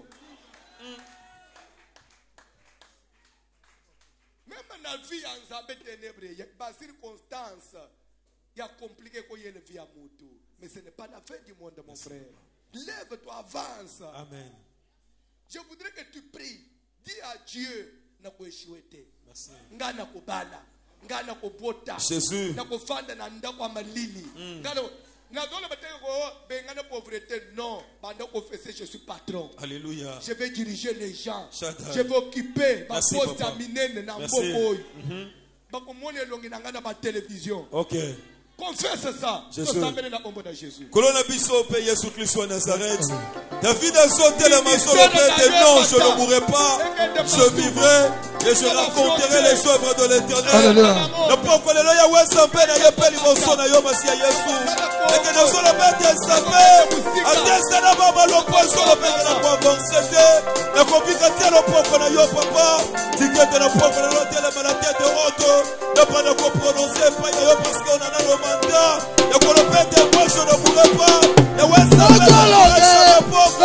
Même dans la vie en Zambé ténèbres, il y a des circonstances. Il y a compliqué qu'il y ait la vie à Moutou. Mais ce n'est pas la fin du monde, mon frère. Lève-toi, avance. Amen. Je voudrais que tu pries. Dis à Dieu, n'a pas échoué. Merci. Ngana kubala. Ngana kubota. Jésus. Na kufanda na ndako malili. Ngana Nazole bateko bengana pauvreté non. Banda confesser je suis patron. Alléluia. Je vais diriger les gens. Shaddai. Je vais occuper ma Merci, poste papa. à minene na mboko. Bakomone longi na ngana ba télévision. OK. Confesse ça. Jésus. Jésus. Colonna biso pe Yesu Christ wa Nazareth. David a sauté la maison de non, je ne mourrai pas, je vivrai et je raconterai les œuvres de l'Éternel. Ne poko lelo ya wesa pe na yepe liboso na yo masi ya Yesu. Et que nous sommes bête sape. Atesa na baba lo poso lo pe na kwa avancer. Na kopika te lo poko na yo papa. Tikete na poko na lo tele na tête haute. Ne pas na ko prononcer pas yo parce qu'on a le mandat. Ne ko lo pete moi je ne mourrai pas. Ya wesa pe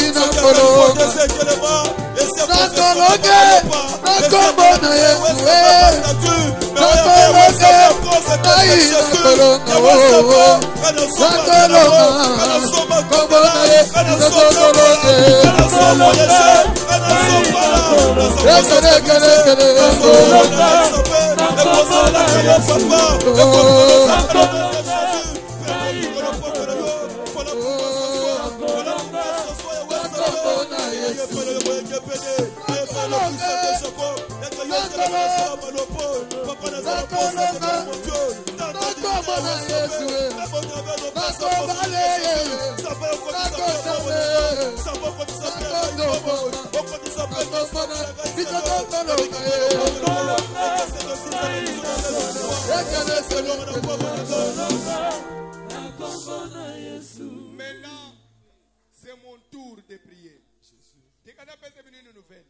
Maintenant, c'est mon tour de prier. Tu connais pas une nouvelle?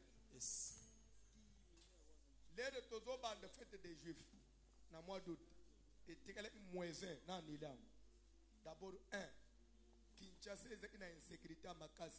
L'air de Tozo Band de fête des Juifs, dans le mois d'août, et tu connais moins un dans l'Ilam. D'abord, Kinshasa est une insécurité à Makas.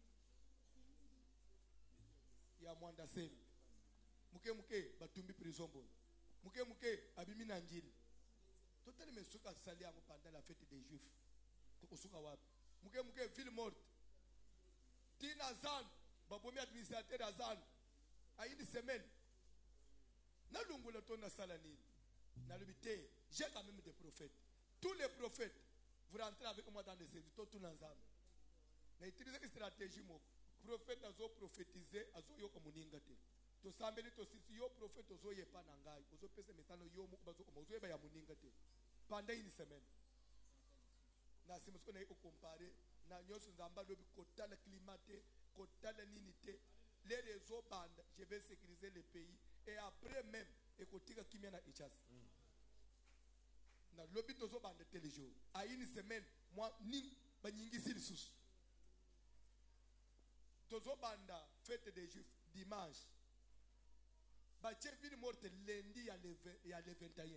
Il y a moins d'assailles. Mouké, Batumbi prison. Mouké, Abimi Nangil. Totalement, ce qu'a sali pendant la fête des Juifs. Mouké, ville morte. Tina Zan, Babomi administrateur Azan, à une semaine. Na lungu le ton na salani. Na l'habité, j'ai quand même des prophètes. Tous les prophètes, vous rentrez avec moi dans les serviteurs, tout l'ensemble. Na utiliser une stratégie moko. Prophète azo prophétiser, azo yoka muninga te. To sambeli to sisi yo prophète ozo yepa na ngai. Ozo pesa mesano yo mu bazo ozo yeba ya muninga te. Pendant une semaine. Na simusko na iko comparer na nyonso nzamba lobi kotala climaté, kotala ninité. Les réseaux bandes, je vais sécuriser le pays et après même ekotika kimia na Ichas. Na lobi tozo bande tel jour. À une semaine, moi ni banyingi silsus. Tozo banda fête des Juifs dimanche. Bache vini morte lundi à le 21.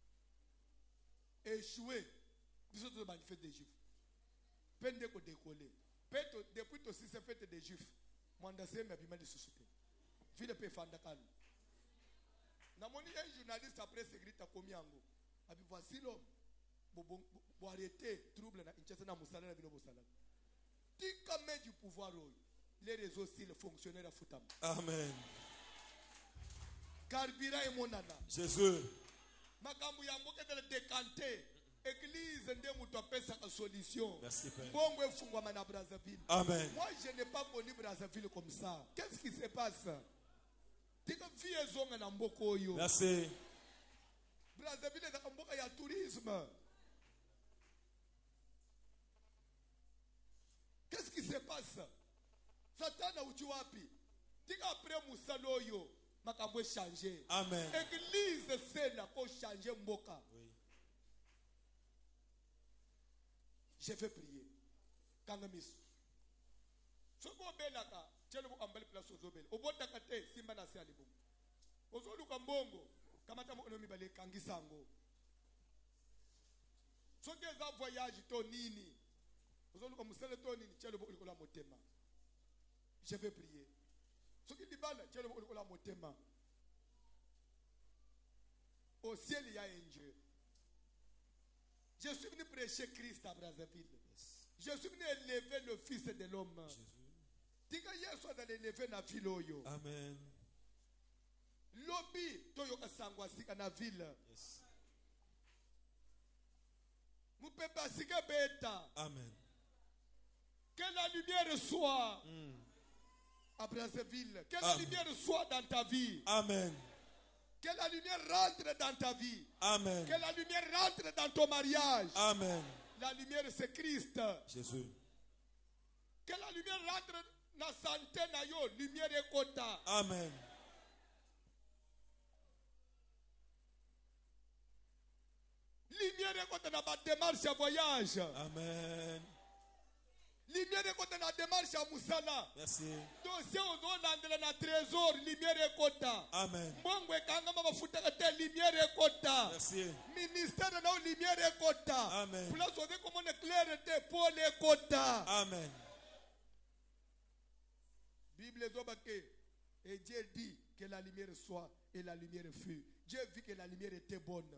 Échoué. Biso tozo bande fête des Juifs. Pende ko décoller. Peto depuis to si c'est fête des Juifs. Mwanda sema bima de société. Vile pe fanda kali. Na moni un journaliste après se grita komiango. Abi voici l'homme. Bo arrêter trouble na Kinshasa na musala na bino sala. Tika main du pouvoir les réseaux aussi le fonctionnaire à Futam. Amen. Carburant et monana. Jésus. Makambu ya mboka de décanter. Église ndemu topesa ka solution. Merci Père. Bongo efungwa na Brazzaville. Amen. Moi je n'ai pas connu Brazzaville comme ça. Qu'est-ce qui se passe? Tika vie zonga na mboko yo. Merci. Brazzaville est un mboka ya tourisme. Qu'est-ce qui se passe? Satan a uchi wapi? Tika après musaloyo makambo changer. Amen. Église c'est là pour changer mboka. Oui. Je vais prier. Kangamis. Soko belaka, chelo bu ambali place ozobel. Obota kate simba na se alibu. Ozolu kambongo, kamata mo onomi bale kangisango. Soki eza voyage to nini. Ozolu kamusele to nini, chelo bu ulikola motema. Je vais prier. Soki libala, chelo bu ulikola motema. Au ciel il y a un Dieu. Je suis venu prêcher Christ à Brazzaville. Yes. Je suis venu élever le Fils de l'homme. Tika Yesu azali élever na ville oyo. Amen. Lobi toyoka sangwa sika na ville. Yes. Mupepa sika beta. Amen. Que la lumière soit à Brazzaville. Que la lumière soit dans ta vie. Amen. Que la lumière rentre dans ta vie. Amen. Que la lumière rentre dans ton mariage. Amen. La lumière c'est Christ. Jésus. Que la lumière rentre dans la santé na yo. Lumière ekota. Amen. Lumière ekota na ba démarche à voyage. Amen. Lumière ekota na démarche à musala. Merci. Dossier ozolandela na trésor. Lumière ekota. Amen. Mbongo ekanga mafuta kate lumière ekota. Merci. Ministère na lumière ekota. Amen. Place on comme on éclaire pour ekota. Amen. Bible zobake. Et Dieu dit que la lumière soit et la lumière fut. Dieu vit que la lumière était bonne.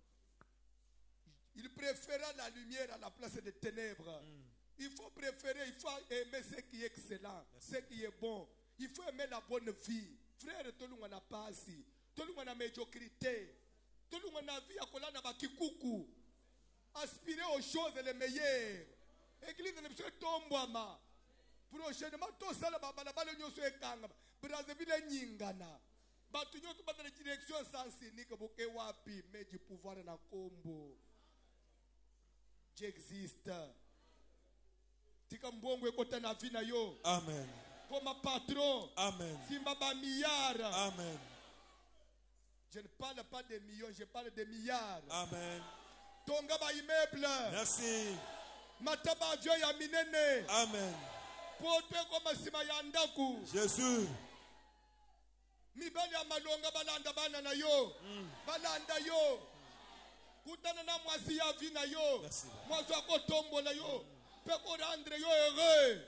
Il préféra la lumière à la place des ténèbres. Il faut préférer, il faut aimer ce qui est excellent, ce qui est bon. Il faut aimer la bonne vie. Frère, tout le monde n'a pas assis. Tout le monde a médiocrité. Tout le monde a vie à coller dans bakikuku. Aspirer aux choses les meilleures. Église ne peut tomber. Prochainement, tout ça, la balabala nyoso ekanga. Brazzaville nyingana. Batu nyoso bata la direction sensible que boke wapi, mais du pouvoir na kombo. Dieu existe. Tika mbongo ekota na vie na yo. Amen. Comme patron. Amen. Simba ba milliards. Amen. Je ne parle pas de millions, je parle de milliards. Amen. Tonga ba immeuble. Merci. Mataba avion ya minene. Amen. Pote koma sima ya ndaku. Jésus. Mibali ya malonga balanda bana na yo. Balanda yo. Kutana na mwasi ya vi na yo. Mwasi wako tombo na yo. Peko rendre yo heureux.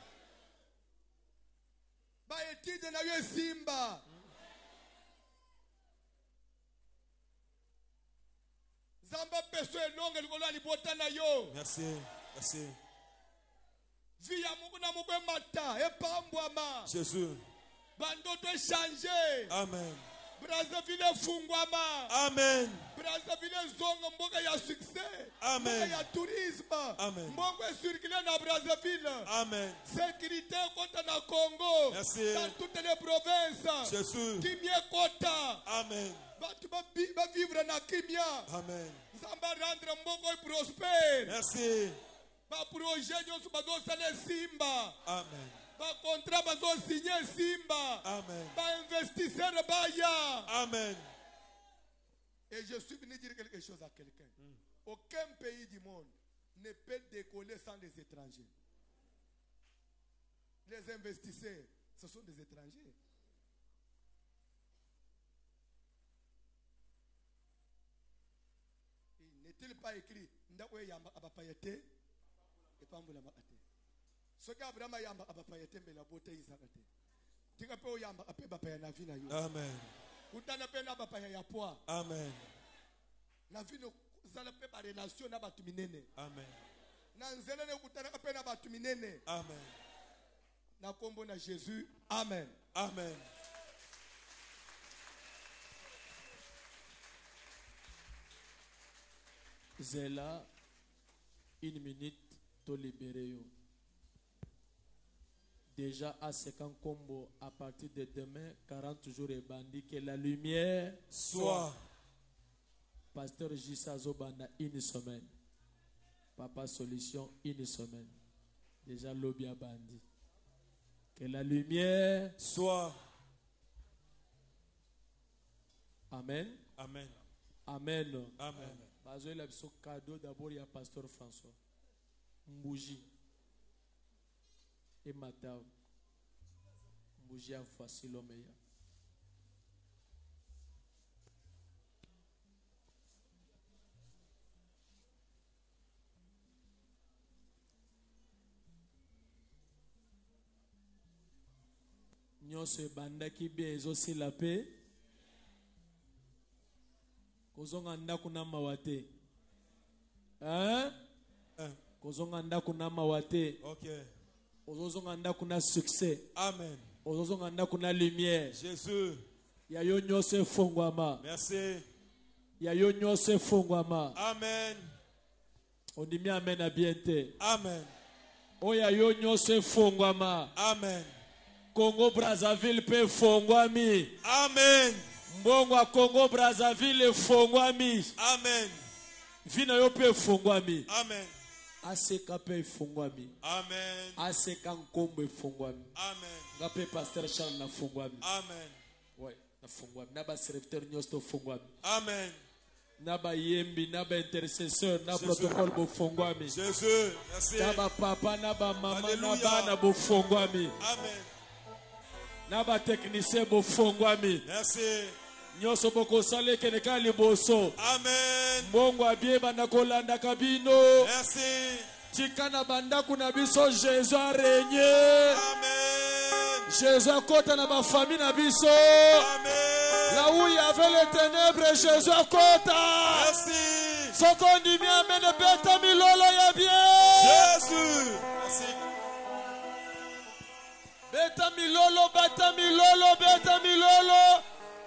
Ba etide na yo simba. Zamba peso elonge likolo libota na yo. Merci. Merci. Via Mungu na Mungu mata epambwama. Jésus. Bandoto changer. Amen. Brazzaville fungwama. Amen. Brazzaville zonga mboka ya succès. Amen. Mboka ya tourisme. Amen. Mboka circuler na Brazzaville. Amen. Sécurité kota na Congo. Merci. Dans toutes les provinces. Jésus. Kimia kota. Amen. Batu ba vivre na kimia. Amen. Zamba rendre mboko prospère. Merci. Ba projet nyonso bazo sale simba. Amen. Ba contrat bazo signer simba. Amen. Ba investisseur baya. Amen. Et je suis venu dire quelque chose à quelqu'un. Aucun pays du monde ne peut décoller sans les étrangers. Les investisseurs, ce sont des étrangers. N'est-il pas écrit Ndawe yamba abapayete et pambula maate. Soka Abraham yamba abapayete mbela bote izakate. Tika pe yamba ape bapaya na vina yo. Amen. Utana pe na bapaya ya poa. Amen. Na vino zala pe ba relation na batu minene. Amen. Na nzela ne kutana pe na batu minene. Amen. Na kombo na Jésus. Amen. Amen. Zela, une minute, to libérer yo. Déjà à 50 combos, à partir de demain, 40 jours et bandit, que la lumière soit. Pasteur Jissa Zobana, une semaine. Papa Solution, une semaine. Déjà lobby à bandit. Que la lumière soit. Amen. Amen. Amen. Amen. Parce que ce cadeau d'abord il y a Pasteur François. Mbouji. Et Matao. Mbouji a voici l'homme. Nyonso banda ki bien ezosi la paix. Kozonga ndaku na mawate. Hein? Kozonga ndaku na mawate. OK. Ozozonga ndaku na succès. Amen. Ozozonga ndaku na lumière. Jésus. Ya yo nyonso fongwama. Merci. Ya yo nyonso fongwama. Amen. On dit bien amen à bientôt. Amen. O ya yo nyonso fongwama. Amen. Congo Brazzaville pe fongwami. Amen. Mbongo a Congo Brazzaville fongwami. Amen. Vina yo pe fongwami. Amen. Aseka pe fongwami. Amen. Aseka nkombo fongwami. Amen. Ngape Pasteur Charles na fongwami. Amen. Ouais, na fongwami. Na ba serviteur nyosto fongwami. Amen. Na ba yembi, na ba intercesseur, na protocole bo fongwami. Jésus, merci. Na ba papa, na ba maman, Alléluia. na ba na bo fongwami. Amen. Na ba technicien bo fongwami. Merci. Nyoso boko sale keneka liboso. Amen. Mbongo abie banda kolanda kabino. Merci. Tikana banda kuna biso Jésus a régné. Amen. Jésus a kota na ba famille na biso. Amen. Là où il y avait les ténèbres, Jésus a kota. Merci. Soko ndi mi amene beta milolo ya bien. Jésus. Merci. Beta milolo, beta milolo, beta milolo.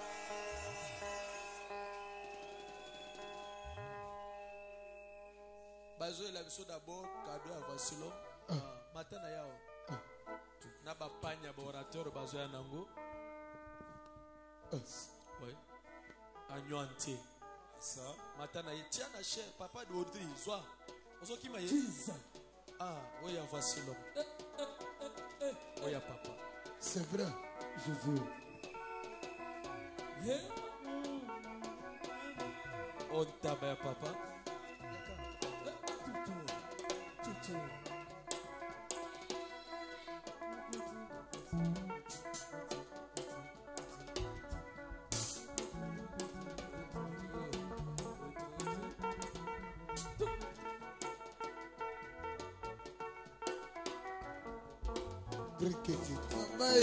Bazo la biso d'abord cadeau à Vasilo. Matana yao. Na ba panya ba orateur bazo ya nango. Oui. Agneau entier. Ça. Matana ye tia na cher papa de Audrey zwa. Ozo kima ye. Ah, oya Vasilo. Oya papa. C'est vrai, je veux. On taba papa. Mama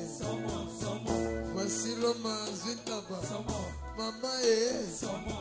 voici l'homme Zintaba. Mama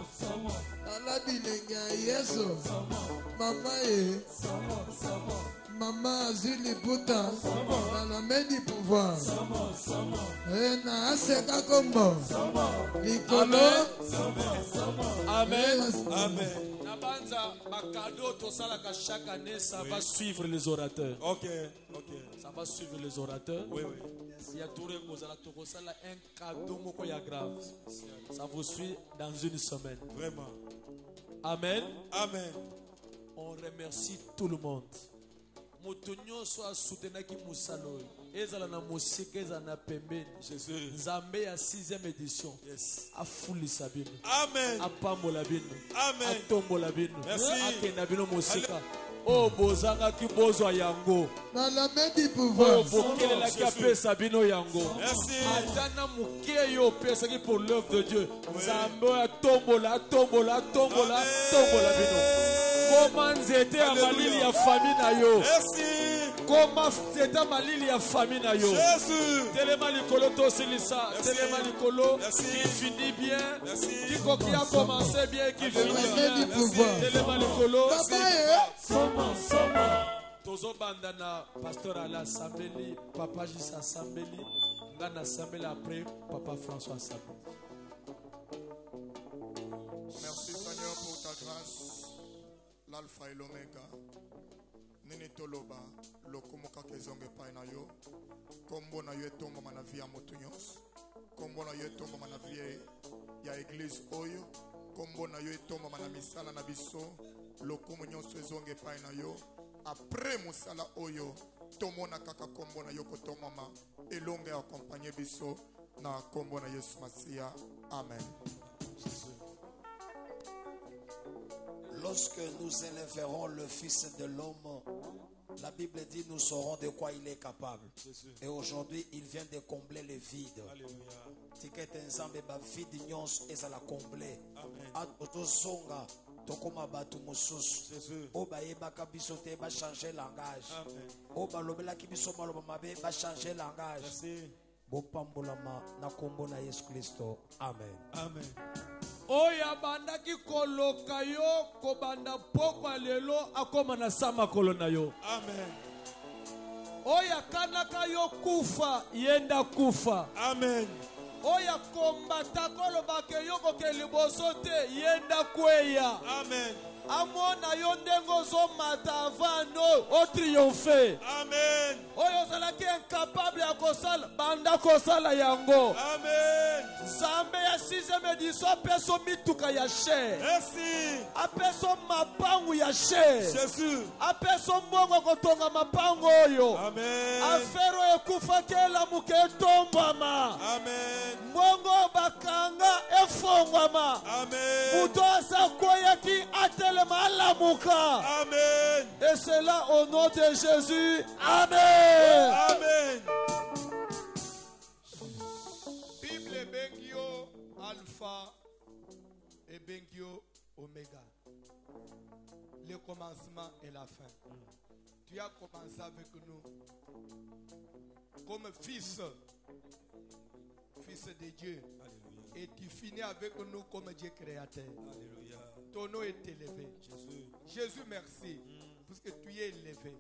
ala bilenga yeso. Mama Maman Azili Puta, dans la main du pouvoir. Et na aseka kombo. Likolo. Amen. Amen. Nabanza, ma cadeau, tout ça là, chaque année, ça va suivre les orateurs. Ok. Ça va suivre les orateurs. Oui. Il y a tout un cadeau grave. Ça vous suit dans une semaine. Vraiment. Amen. Amen. On remercie tout le monde. Motonyo soit soutenu qui musalo. Ezala na musika ezana pembeni. Jésus. Nzambe ya 6e édition. Yes. Afuli sabino. Amen. Apambola bino. Amen. Atombola bino. Merci. Akenda bino musika. Oh bozanga ki bozwa yango. Dans la main du pouvoir. Oh bokele la ki apesa bino yango. Merci. Atana muke yo pesa ki pour l'œuvre de Dieu. Nzambe atombola bino. Comment c'était à malili ya famille na yo. Merci. Comment c'était à malili ya famille na yo. Jésus. Telema likolo to silisa. Telema likolo qui finit bien. Merci. Qui a commencé bien qui finit bien. Telema likolo. Tozo bandana pasteur Ala Sambeli, papa Jissa Sambeli, ngana Sambeli après papa François Sambeli. Merci Seigneur pour ta grâce. L'alpha et l'oméga. Nini toloba lokomoka kezonge pa na yo. Kombo na yo etomba na vie ya motu nyonso. Kombo na yo etomba na vie ya église oyo. Kombo na yo etomba na misala na biso. Lokomo nyonso ezonge pa na yo. Après musala oyo tomona kaka kombo na yo kotomama elonge accompagner biso na kombo na Yesu Masia. Amen. Lorsque nous élèverons le Fils de l'homme, la Bible dit nous saurons de quoi il est capable. Et aujourd'hui, il vient de combler le vide. Ticket ensemble ba vide nyons et ça la combler. Atozonga tokoma batu mususu. Oba yeba kabiso te ba changer langage. Oba lobela kibiso maloba mabe ba changer langage. Bopambolama na kombo na Yesu Kristo. Amen. Amen. Oya banda ki koloka yo ko banda poko lelo akoma na sama kolona yo. Amen. Oya kanaka yo kufa yenda kufa. Amen. Oya kombata koloba ke yo ko keliboso te yenda kweya. Amen. Amona yo ndengo zo mata vano o triomphe. Amen. Oyo zalaki incapable ya kosala banda kosala yango. Amen. Zambe ya 6e édition peso mituka ya cher. Merci. Apeso mapangu ya cher. Jésus. Apeso mbongo kotonga mapangu oyo. Amen. Afero ekufa kela muke tombama. Amen. Mbongo bakanga efongwama. Amen. Muto asa koyaki atel Amen. Et c'est là au nom de Jésus. Amen. Amen. Bible Bengio Alpha et Bengio Oméga. Le commencement et la fin. Tu as commencé avec nous comme fils de Dieu. Alléluia. Et tu finis avec nous comme Dieu créateur. Alléluia. Ton nom est élevé. Jésus, merci. Parce que tu es élevé.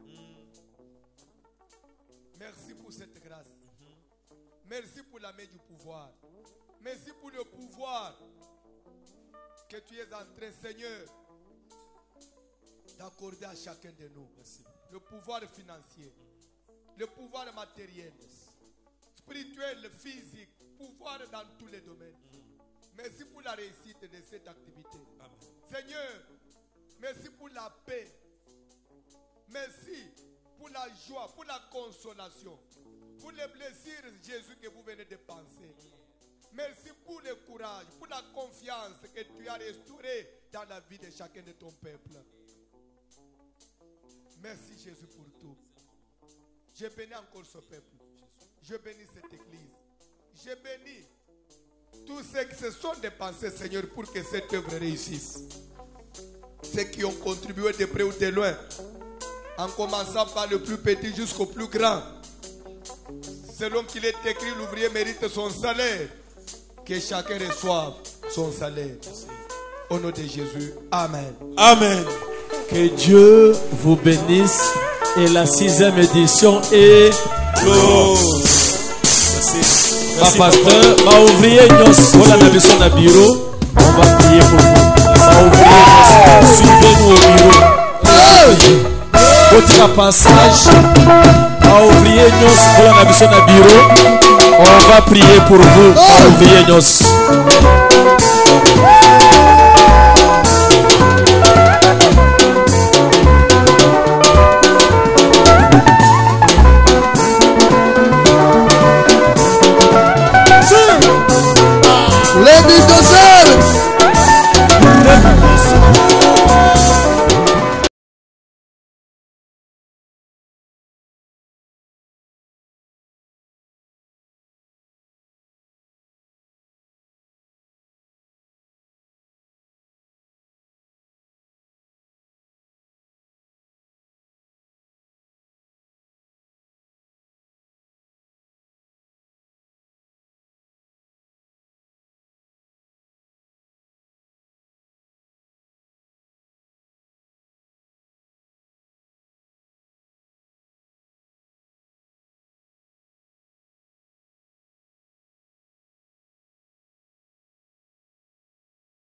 Merci pour cette grâce. Merci pour la main du pouvoir. Merci pour le pouvoir que tu es en train, Seigneur, d'accorder à chacun de nous. Merci. Le pouvoir financier, le pouvoir matériel, spirituel, physique, pouvoir dans tous les domaines. Merci pour la réussite de cette activité. Amen. Seigneur, merci pour la paix. Merci pour la joie, pour la consolation, pour les plaisirs, Jésus, que vous venez de penser. Merci pour le courage, pour la confiance que tu as restaurée dans la vie de chacun de ton peuple. Merci Jésus pour tout. Je bénis encore ce peuple. Je bénis cette église. Je bénis tous ceux qui se sont dépensés, Seigneur, pour que cette œuvre réussisse. Ceux qui ont contribué de près ou de loin, en commençant par le plus petit jusqu'au plus grand. Selon qu'il est écrit, l'ouvrier mérite son salaire. Que chacun reçoive son salaire. Au nom de Jésus. Amen. Amen. Que Dieu vous bénisse Et la 6e édition est close. Merci, pasteur, ma ouvrier nous voilà la maison na bureau, on va prier pour vous. Ma ouvrier, suivez-nous au bureau. Votre passage, ma ouvrier nous voilà la maison na bureau, on va prier pour vous. Ma ouvrier nous.